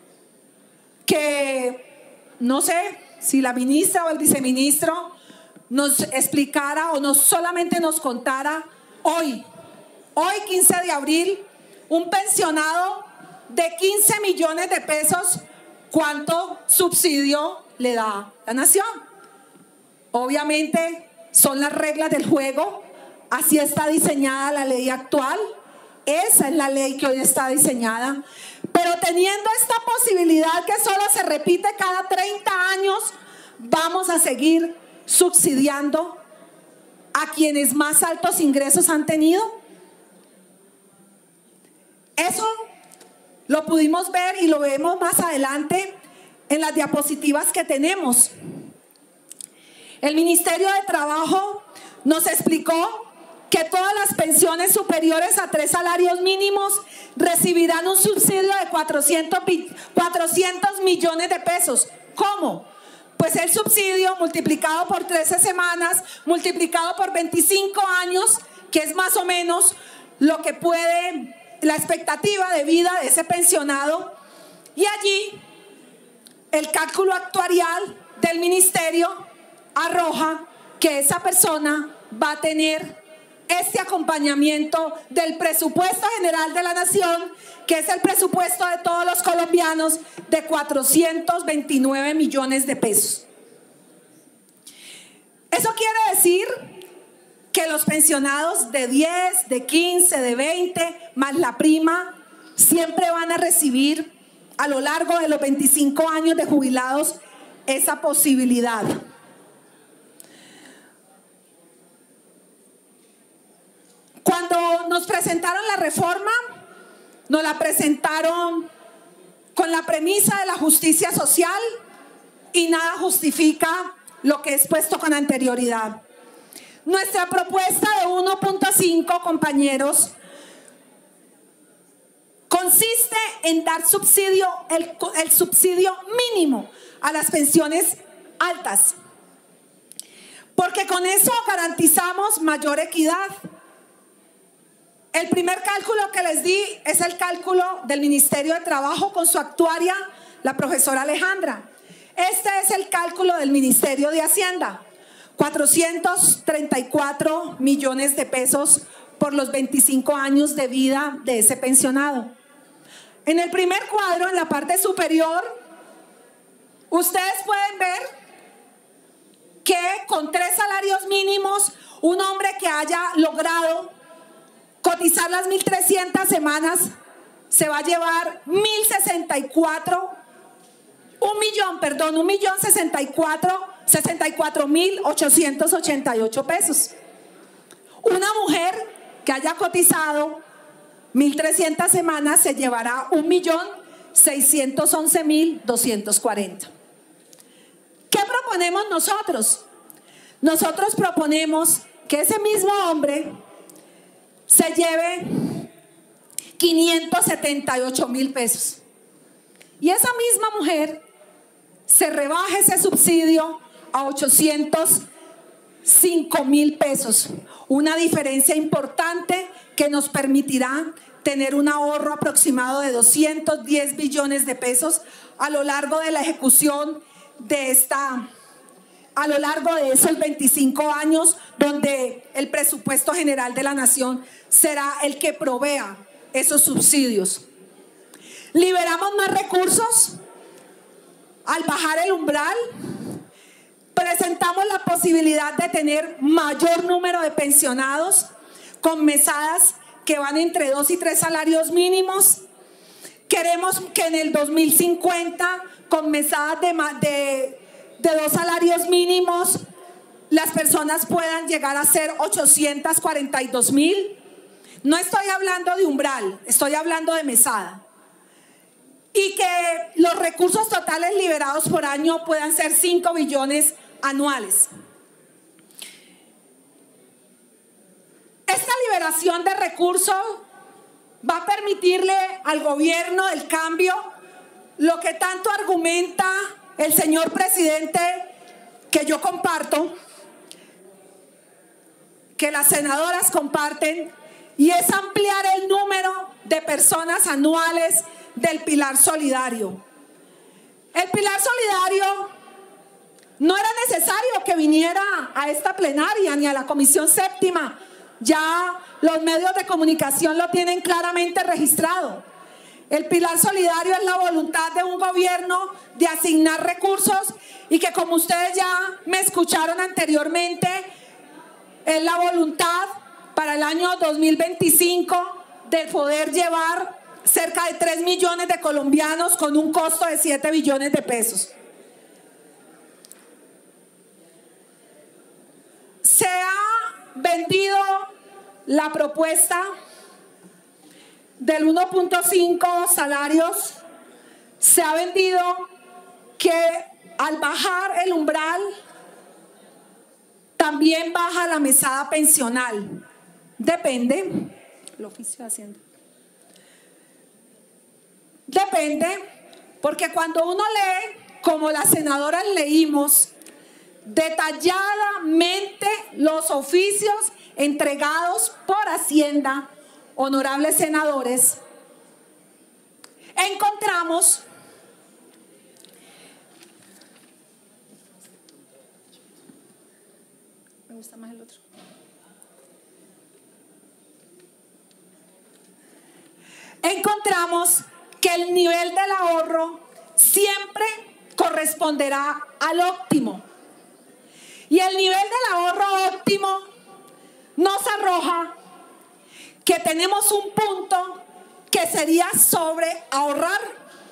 que, no sé, si la ministra o el viceministro nos explicara o no solamente nos contara hoy, hoy quince de abril, un pensionado de quince millones de pesos, ¿cuánto subsidio le da la nación? Obviamente son las reglas del juego, así está diseñada la ley actual, esa es la ley que hoy está diseñada, pero teniendo esta posibilidad que solo se repite cada treinta años, vamos a seguir subsidiando a quienes más altos ingresos han tenido. Eso lo pudimos ver y lo vemos más adelante en las diapositivas que tenemos. El Ministerio de Trabajo nos explicó que todas las pensiones superiores a tres salarios mínimos recibirán un subsidio de cuatrocientos millones de pesos. ¿Cómo? Pues el subsidio multiplicado por trece semanas, multiplicado por veinticinco años, que es más o menos lo que puede, la expectativa de vida de ese pensionado. Y allí el cálculo actuarial del ministerio arroja que esa persona va a tener este acompañamiento del presupuesto general de la nación, que es el presupuesto de todos los colombianos, de cuatrocientos veintinueve millones de pesos. Eso quiere decir que los pensionados de diez, de quince, de veinte, más la prima, siempre van a recibir a lo largo de los veinticinco años de jubilados esa posibilidad. Cuando nos presentaron la reforma, nos la presentaron con la premisa de la justicia social y nada justifica lo que he expuesto con anterioridad. Nuestra propuesta de uno punto cinco, compañeros, consiste en dar subsidio, el, el subsidio mínimo a las pensiones altas, porque con eso garantizamos mayor equidad. El primer cálculo que les di es el cálculo del Ministerio de Trabajo con su actuaria, la profesora Alejandra. Este es el cálculo del Ministerio de Hacienda, cuatrocientos treinta y cuatro millones de pesos por los veinticinco años de vida de ese pensionado. En el primer cuadro, en la parte superior, ustedes pueden ver que con tres salarios mínimos, un hombre que haya logrado cotizar las mil trescientas semanas se va a llevar mil sesenta y cuatro, un millón, perdón, un millón sesenta y cuatro, sesenta y cuatro mil ochocientos ochenta y ocho pesos. Una mujer que haya cotizado mil trescientas semanas se llevará un millón seiscientos once mil doscientos cuarenta. ¿Qué proponemos nosotros? Nosotros proponemos que ese mismo hombre se lleve quinientos setenta y ocho mil pesos y esa misma mujer se rebaje ese subsidio a ochocientos cinco mil pesos, una diferencia importante que nos permitirá tener un ahorro aproximado de doscientos diez billones de pesos a lo largo de la ejecución de esta a lo largo de esos veinticinco años, donde el presupuesto general de la nación será el que provea esos subsidios. Liberamos más recursos al bajar el umbral. Presentamos la posibilidad de tener mayor número de pensionados con mesadas que van entre dos y tres salarios mínimos. Queremos que en el dos mil cincuenta, con mesadas de, de, de dos salarios mínimos, las personas puedan llegar a ser ochocientos cuarenta y dos mil. No estoy hablando de umbral, estoy hablando de mesada. Y que los recursos totales liberados por año puedan ser cinco billones anuales. Esta liberación de recursos va a permitirle al gobierno del cambio lo que tanto argumenta el señor presidente, que yo comparto, que las senadoras comparten, y es ampliar el número de personas anuales del pilar solidario. El pilar solidario no era necesario que viniera a esta plenaria ni a la comisión séptima. Ya los medios de comunicación lo tienen claramente registrado. El pilar solidario es la voluntad de un gobierno de asignar recursos y que, como ustedes ya me escucharon anteriormente, es la voluntad para el año dos mil veinticinco de poder llevar cerca de tres millones de colombianos con un costo de siete billones de pesos. Se ha vendido la propuesta del uno punto cinco salarios, se ha vendido que al bajar el umbral también baja la mesada pensional. Depende, el oficio de Hacienda. Depende, porque cuando uno lee, como las senadoras leímos detalladamente los oficios entregados por Hacienda, honorables senadores, encontramos me gusta más el otro encontramos que el nivel del ahorro siempre corresponderá al óptimo. Y el nivel del ahorro óptimo nos arroja que tenemos un punto que sería sobre ahorrar.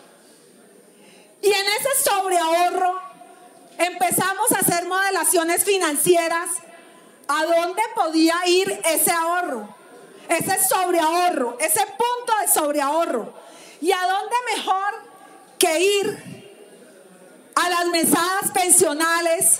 Y en ese sobreahorro empezamos a hacer modelaciones financieras a dónde podía ir ese ahorro, ese sobreahorro, ese punto de sobreahorro. Y a dónde mejor que ir a las mesadas pensionales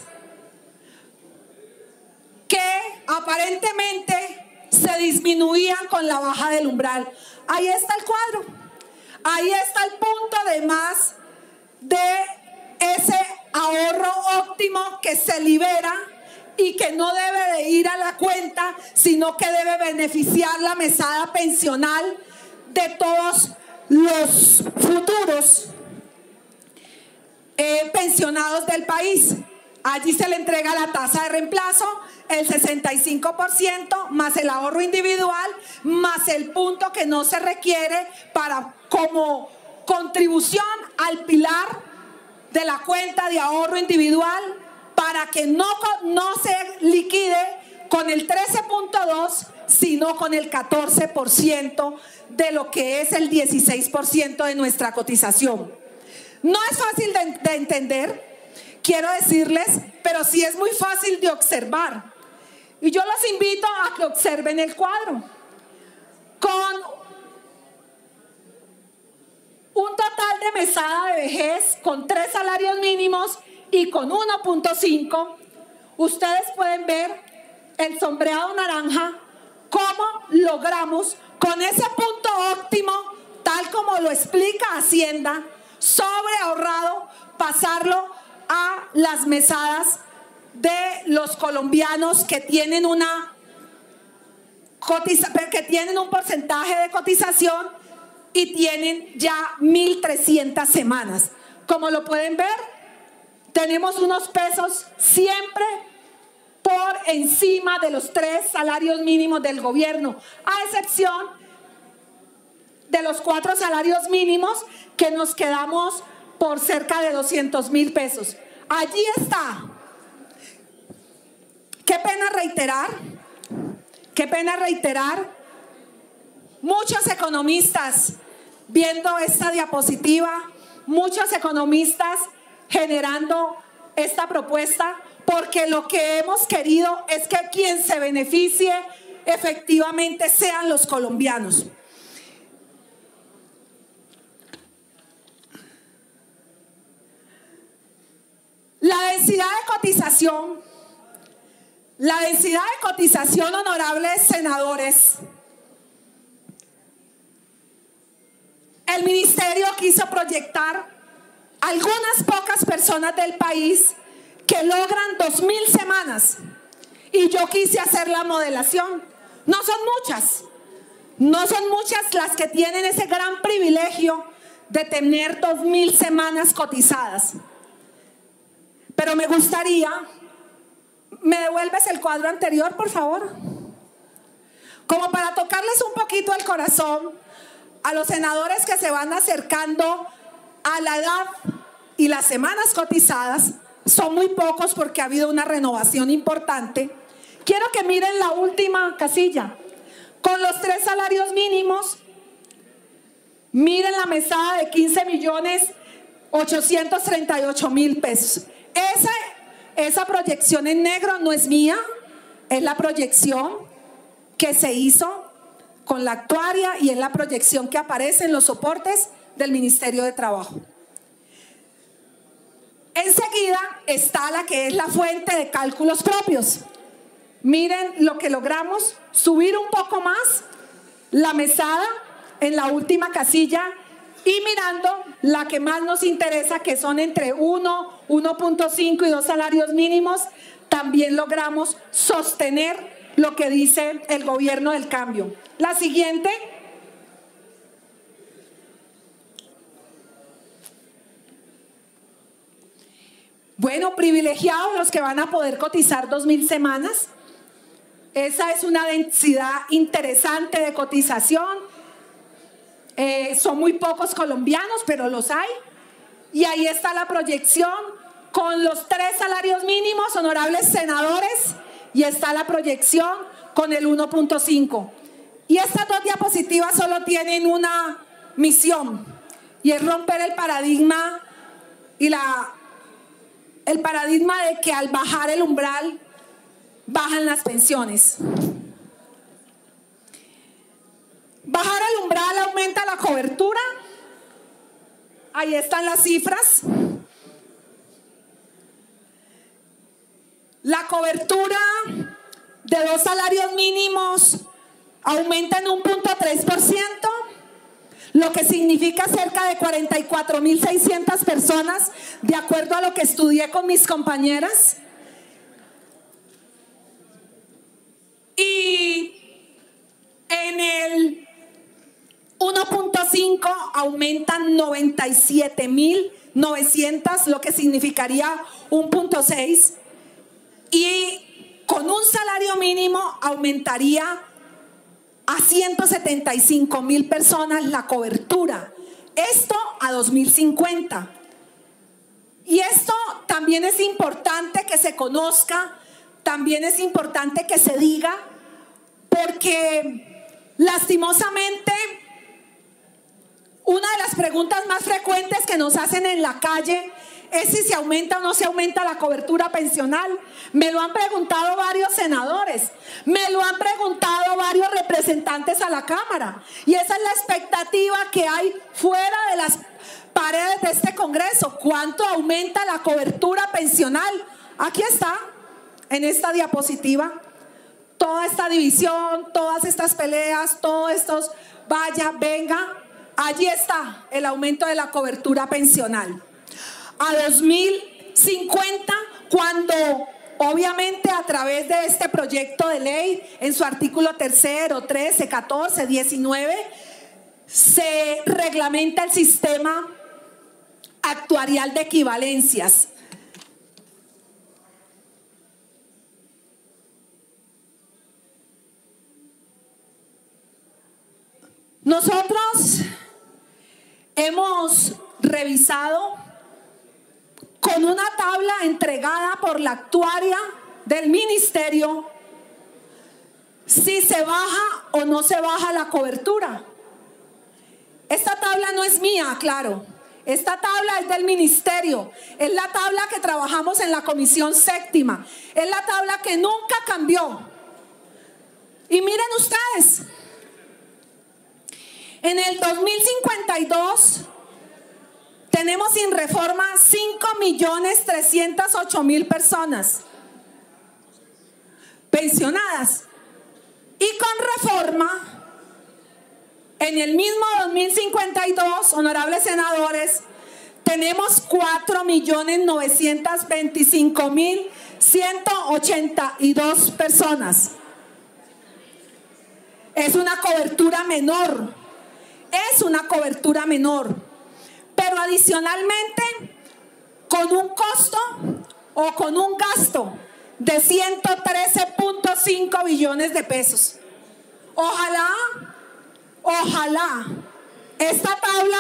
que aparentemente se disminuían con la baja del umbral. Ahí está el cuadro, ahí está el punto de más de ese ahorro óptimo que se libera y que no debe de ir a la cuenta, sino que debe beneficiar la mesada pensional de todos los futuros eh, pensionados del país. Allí se le entrega la tasa de reemplazo, el sesenta y cinco por ciento, más el ahorro individual, más el punto que no se requiere para como contribución al pilar de la cuenta de ahorro individual, para que no, no se liquide con el trece punto dos, sino con el catorce por ciento de lo que es el dieciséis por ciento de nuestra cotización. No es fácil de, de entender, quiero decirles, pero sí es muy fácil de observar. Y yo los invito a que observen el cuadro. Con un total de mesada de vejez, con tres salarios mínimos y con uno punto cinco, ustedes pueden ver el sombreado naranja, cómo logramos con ese punto óptimo, tal como lo explica Hacienda, sobre ahorrado, pasarlo a las mesadas de los colombianos que tienen una cotiza, que tienen un porcentaje de cotización y tienen ya mil trescientas semanas. Como lo pueden ver, tenemos unos pesos siempre por encima de los tres salarios mínimos del gobierno, a excepción de los cuatro salarios mínimos que nos quedamos por cerca de doscientos mil pesos. Allí está. Qué pena reiterar, qué pena reiterar, muchos economistas viendo esta diapositiva, muchos economistas generando esta propuesta, porque lo que hemos querido es que quien se beneficie efectivamente sean los colombianos. La densidad de cotización, la densidad de cotización, honorables senadores, el ministerio quiso proyectar algunas pocas personas del país que logran dos mil semanas, y yo quise hacer la modelación. No son muchas, no son muchas las que tienen ese gran privilegio de tener dos mil semanas cotizadas. Pero me gustaría, ¿me devuelves el cuadro anterior, por favor? Como para tocarles un poquito el corazón a los senadores que se van acercando a la edad y las semanas cotizadas. Son muy pocos porque ha habido una renovación importante. Quiero que miren la última casilla. Con los tres salarios mínimos, miren la mesada de quince millones ochocientos treinta y ocho mil pesos. Esa, esa proyección en negro no es mía, es la proyección que se hizo con la actuaria y es la proyección que aparece en los soportes del Ministerio de Trabajo. Enseguida está la que es la fuente de cálculos propios. Miren lo que logramos, subir un poco más la mesada en la última casilla y mirando la que más nos interesa, que son entre uno, uno punto cinco y dos salarios mínimos, también logramos sostener lo que dice el gobierno del cambio. La siguiente. Bueno, privilegiados los que van a poder cotizar dos mil semanas. Esa es una densidad interesante de cotización. Eh, son muy pocos colombianos, pero los hay. Y ahí está la proyección con los tres salarios mínimos, honorables senadores, y está la proyección con el uno punto cinco. Y estas dos diapositivas solo tienen una misión, y es romper el paradigma y la, el paradigma de que al bajar el umbral bajan las pensiones. Bajar el umbral aumenta la cobertura. Ahí están las cifras. La cobertura de dos salarios mínimos aumenta en un punto tres por ciento, lo que significa cerca de cuarenta y cuatro mil seiscientas personas, de acuerdo a lo que estudié con mis compañeras. Y en el uno punto cinco aumentan noventa y siete mil novecientas, lo que significaría un punto seis. Y con un salario mínimo aumentaría a ciento setenta y cinco mil personas la cobertura. Esto a dos mil cincuenta. Y esto también es importante que se conozca, también es importante que se diga, porque lastimosamente una de las preguntas más frecuentes que nos hacen en la calle es si se aumenta o no se aumenta la cobertura pensional. Me lo han preguntado varios senadores, me lo han preguntado varios representantes a la Cámara, y esa es la expectativa que hay fuera de las paredes de este Congreso. ¿Cuánto aumenta la cobertura pensional? Aquí está, en esta diapositiva, toda esta división, todas estas peleas, todos estos vaya, venga, allí está el aumento de la cobertura pensional. A dos mil cincuenta, cuando obviamente a través de este proyecto de ley, en su artículo tercero, trece, catorce, diecinueve, se reglamenta el sistema actuarial de equivalencias. Nosotros hemos revisado con una tabla entregada por la actuaria del ministerio si se baja o no se baja la cobertura. Esta tabla no es mía, claro. Esta tabla es del ministerio. Es la tabla que trabajamos en la comisión séptima. Es la tabla que nunca cambió. Y miren ustedes, en el dos mil cincuenta y dos tenemos sin reforma cinco millones trescientos ocho mil personas pensionadas. Y con reforma, en el mismo dos mil cincuenta y dos, honorables senadores, tenemos cuatro millones novecientos veinticinco mil ciento ochenta y dos personas. Es una cobertura menor, es una cobertura menor. Pero adicionalmente, con un costo o con un gasto de ciento trece punto cinco billones de pesos. Ojalá, ojalá, esta tabla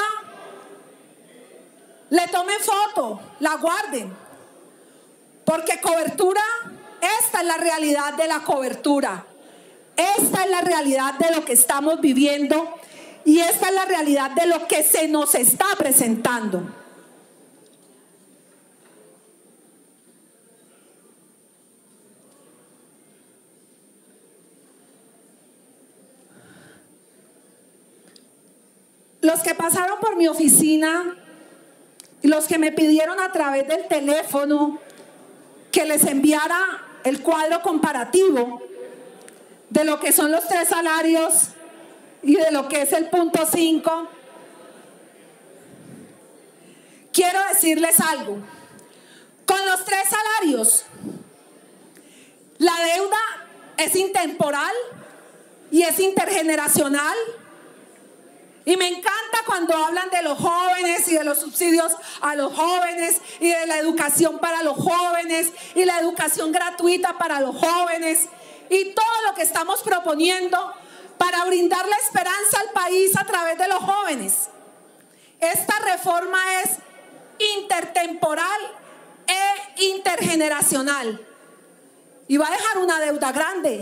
le tomen foto, la guarden, porque cobertura, esta es la realidad de la cobertura, esta es la realidad de lo que estamos viviendo. Y esta es la realidad de lo que se nos está presentando. Los que pasaron por mi oficina y los que me pidieron a través del teléfono que les enviara el cuadro comparativo de lo que son los tres salarios y de lo que es el punto cinco, quiero decirles algo. Con los tres salarios, la deuda es intemporal y es intergeneracional. Y me encanta cuando hablan de los jóvenes y de los subsidios a los jóvenes y de la educación para los jóvenes y la educación gratuita para los jóvenes y todo lo que estamos proponiendo para brindarle esperanza al país a través de los jóvenes. Esta reforma es intertemporal e intergeneracional y va a dejar una deuda grande.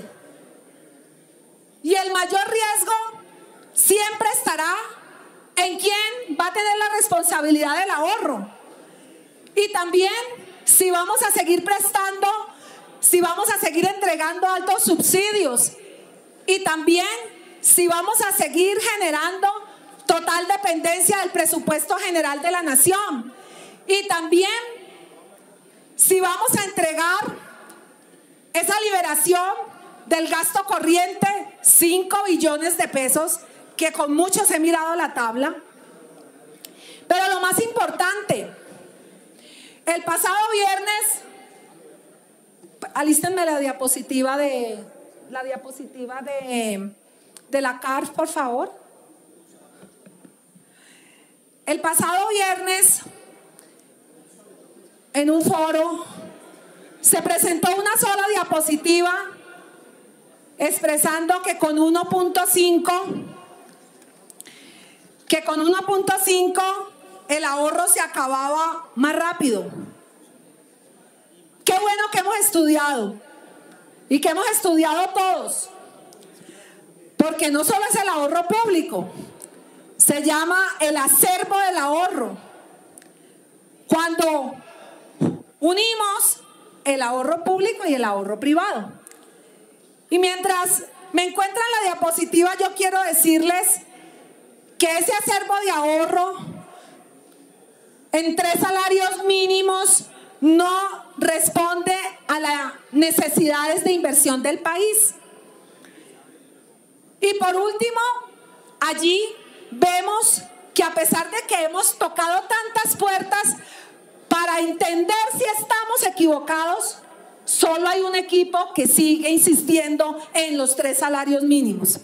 Y el mayor riesgo siempre estará en quién va a tener la responsabilidad del ahorro. Y también si vamos a seguir prestando, si vamos a seguir entregando altos subsidios y también si vamos a seguir generando total dependencia del presupuesto general de la nación. Y también si vamos a entregar esa liberación del gasto corriente, cinco billones de pesos, que con muchos he mirado la tabla. Pero lo más importante, el pasado viernes, alístenme la diapositiva de la diapositiva de, de la C A R F, por favor. El pasado viernes, en un foro, se presentó una sola diapositiva expresando que con uno punto cinco que con uno punto cinco el ahorro se acababa más rápido. Qué bueno que hemos estudiado y que hemos estudiado todos, porque no solo es el ahorro público, se llama el acervo del ahorro. Cuando unimos el ahorro público y el ahorro privado. Y mientras me encuentran la diapositiva, yo quiero decirles que ese acervo de ahorro en tres salarios mínimos no responde a las necesidades de inversión del país. Y por último, allí vemos que a pesar de que hemos tocado tantas puertas para entender si estamos equivocados, solo hay un equipo que sigue insistiendo en los tres salarios mínimos.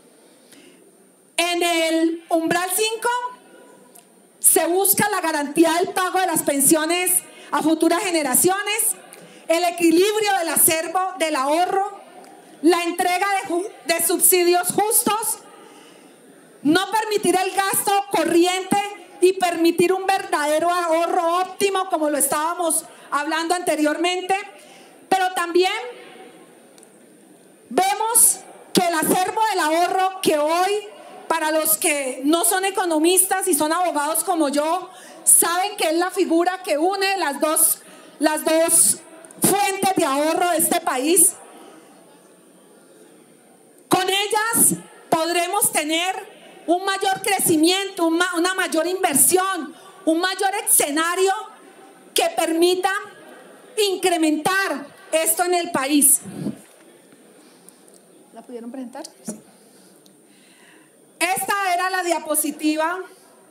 En el umbral cinco se busca la garantía del pago de las pensiones a futuras generaciones, el equilibrio del acervo del ahorro, la entrega de, de subsidios justos, no permitir el gasto corriente y permitir un verdadero ahorro óptimo, como lo estábamos hablando anteriormente. Pero también vemos que el acervo del ahorro, que hoy, para los que no son economistas y son abogados como yo, saben que es la figura que une las dos, las dos fuentes de ahorro de este país. Con ellas podremos tener un mayor crecimiento, una, una mayor inversión, un mayor escenario que permita incrementar esto en el país. ¿La pudieron presentar? Sí. Esta era la diapositiva.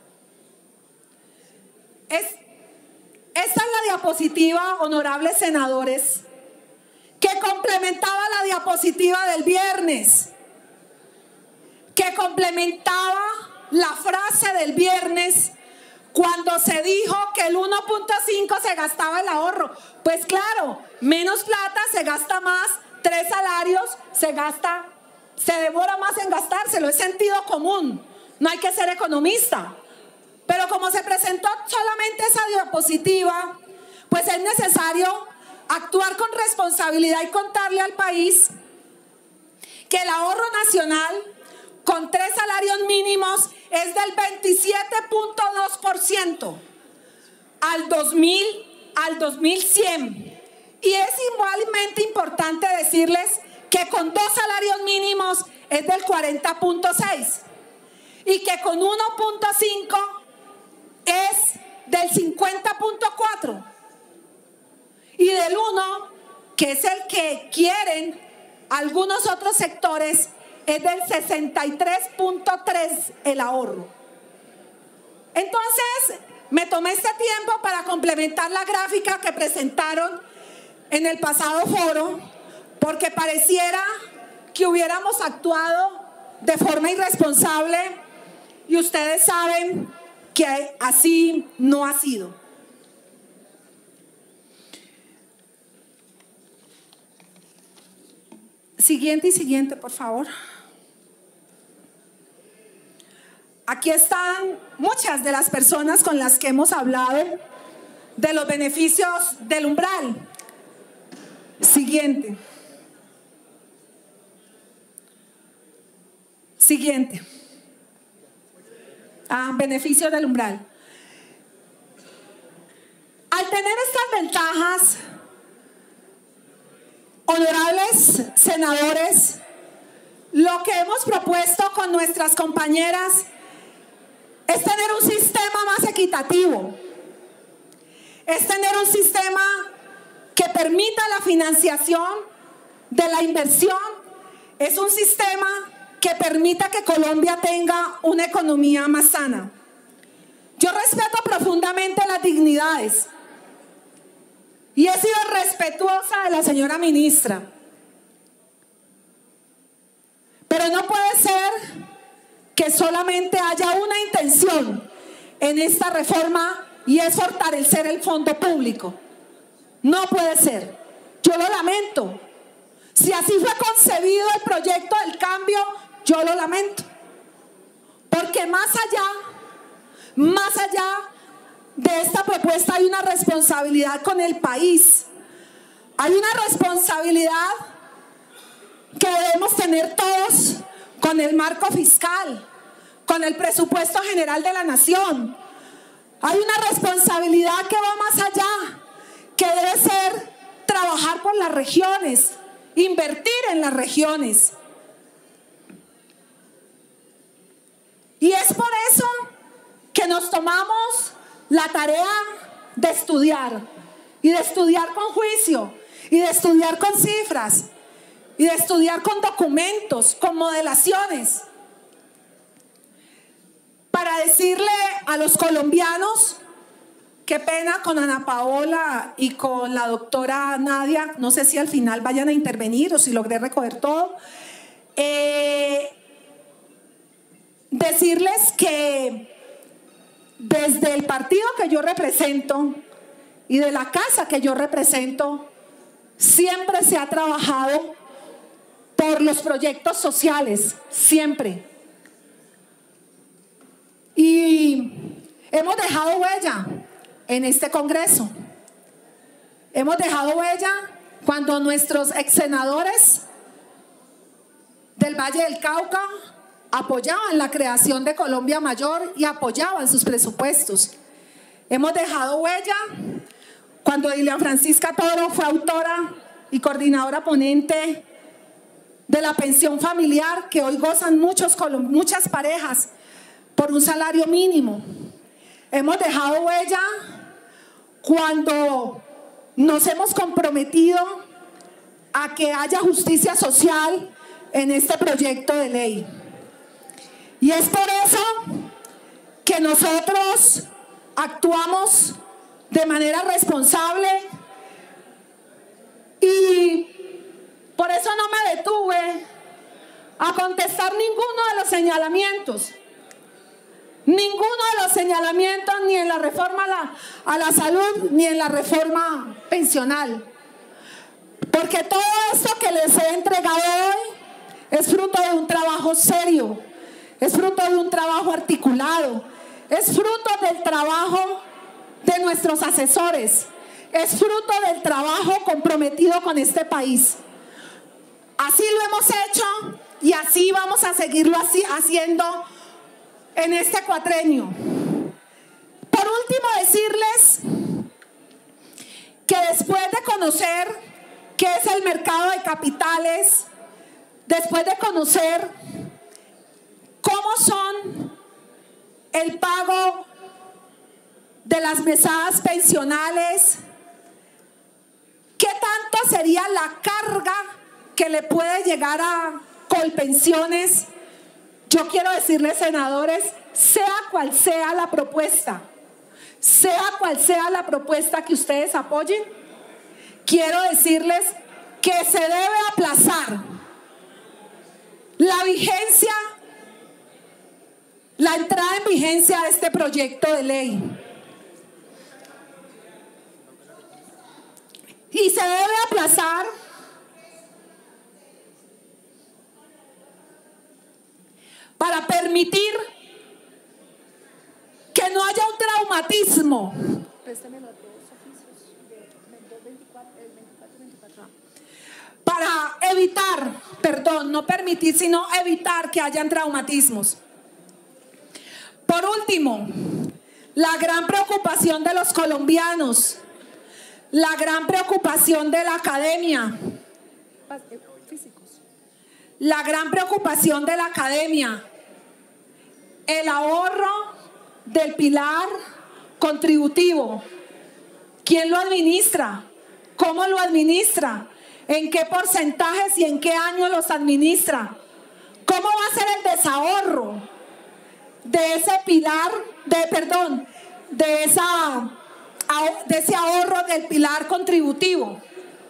Es, esta es la diapositiva, honorables senadores, que complementaba la diapositiva del viernes, que complementaba la frase del viernes cuando se dijo que el uno punto cinco se gastaba el ahorro. Pues claro, menos plata se gasta más, tres salarios se gasta, se demora más en gastárselo, es sentido común, no hay que ser economista. Pero como se presentó solamente esa diapositiva, pues es necesario actuar con responsabilidad y contarle al país que el ahorro nacional con tres salarios mínimos es del veintisiete punto dos por ciento al dos mil, al dos mil cien. Y es igualmente importante decirles que con dos salarios mínimos es del cuarenta punto seis y que con uno punto cinco es del cincuenta punto cuatro y del uno, que es el que quieren algunos otros sectores, es del sesenta y tres punto tres el ahorro. Entonces, me tomé este tiempo para complementar la gráfica que presentaron en el pasado foro, porque pareciera que hubiéramos actuado de forma irresponsable y ustedes saben que así no ha sido. Siguiente y siguiente, por favor. aquí están muchas de las personas con las que hemos hablado de los beneficios del umbral. Siguiente. Siguiente. Ah, beneficios del umbral. Al tener estas ventajas, honorables senadores, lo que hemos propuesto con nuestras compañeras es tener un sistema más equitativo, es tener un sistema que permita la financiación de la inversión, es un sistema que permita que Colombia tenga una economía más sana. Yo respeto profundamente las dignidades y he sido respetuosa de la señora ministra, pero no puede ser que solamente haya una intención en esta reforma y es fortalecer el fondo público. No puede ser. Yo lo lamento. Si así fue concebido el proyecto del cambio, yo lo lamento. Porque más allá, más allá de esta propuesta hay una responsabilidad con el país. Hay una responsabilidad que debemos tener todos con el marco fiscal, con el presupuesto general de la nación. Hay una responsabilidad que va más allá, que debe ser trabajar por las regiones, invertir en las regiones. Y es por eso que nos tomamos la tarea de estudiar, y de estudiar con juicio, y de estudiar con cifras, y de estudiar con documentos, con modelaciones, para decirle a los colombianos, qué pena con Ana Paola y con la doctora Nadia, no sé si al final vayan a intervenir o si logré recoger todo, eh, decirles que desde el partido que yo represento y de la casa que yo represento, siempre se ha trabajado por los proyectos sociales, siempre. Y hemos dejado huella en este Congreso. Hemos dejado huella cuando nuestros ex senadores del Valle del Cauca apoyaban la creación de Colombia Mayor y apoyaban sus presupuestos. Hemos dejado huella cuando Dilian Francisca Toro fue autora y coordinadora ponente de la pensión familiar, que hoy gozan muchos, muchas parejas por un salario mínimo. Hemos dejado huella cuando nos hemos comprometido a que haya justicia social en este proyecto de ley. Y es por eso que nosotros actuamos de manera responsable y por eso no me detuve a contestar ninguno de los señalamientos. Ninguno de los señalamientos, ni en la reforma a la, a la salud, ni en la reforma pensional. Porque todo esto que les he entregado hoy es fruto de un trabajo serio, es fruto de un trabajo articulado, es fruto del trabajo de nuestros asesores, es fruto del trabajo comprometido con este país. Así lo hemos hecho y así vamos a seguirlo así, haciendo en este cuatrenio. Por último, decirles que después de conocer qué es el mercado de capitales, después de conocer cómo son el pago de las mesadas pensionales, qué tanto sería la carga que le puede llegar a Colpensiones, yo quiero decirles, senadores, sea cual sea la propuesta, sea cual sea la propuesta que ustedes apoyen, quiero decirles que se debe aplazar la vigencia, la entrada en vigencia de este proyecto de ley. Y se debe aplazar para permitir traumatismo. Para evitar, perdón, no permitir, sino evitar que hayan traumatismos. Por último, la gran preocupación de los colombianos, la gran preocupación de la academia, la gran preocupación de la academia, el ahorro del pilar contributivo. ¿Quién lo administra? ¿Cómo lo administra? ¿En qué porcentajes y en qué años los administra? ¿Cómo va a ser el desahorro de ese pilar, de perdón, de, esa, de ese ahorro del pilar contributivo?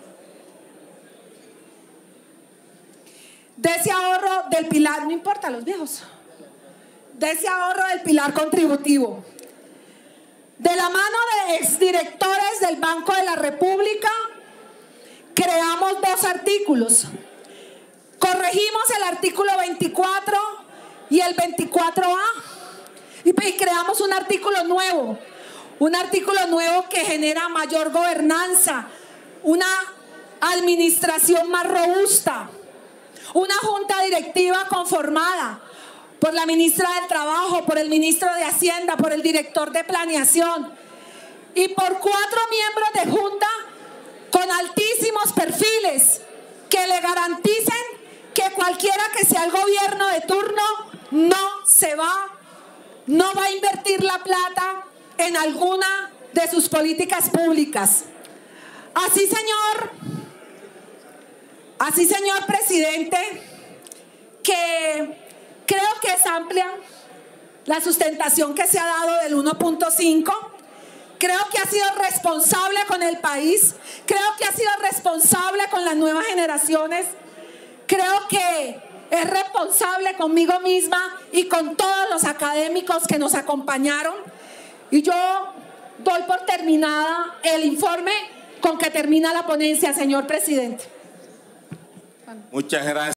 De ese ahorro del pilar, no importa los viejos, de ese ahorro del pilar contributivo. De la mano de exdirectores del Banco de la República, creamos dos artículos. Corregimos el artículo veinticuatro y el veinticuatro A y creamos un artículo nuevo, un artículo nuevo que genera mayor gobernanza, una administración más robusta, una junta directiva conformada por la ministra del Trabajo, por el ministro de Hacienda, por el director de Planeación y por cuatro miembros de junta con altísimos perfiles que le garanticen que cualquiera que sea el gobierno de turno no se va, no va a invertir la plata en alguna de sus políticas públicas. Así, señor, así, señor presidente, que creo que es amplia la sustentación que se ha dado del uno punto cinco. Creo que ha sido responsable con el país. Creo que ha sido responsable con las nuevas generaciones. Creo que es responsable conmigo misma y con todos los académicos que nos acompañaron. Y yo doy por terminada el informe con que termina la ponencia, señor presidente. Muchas gracias.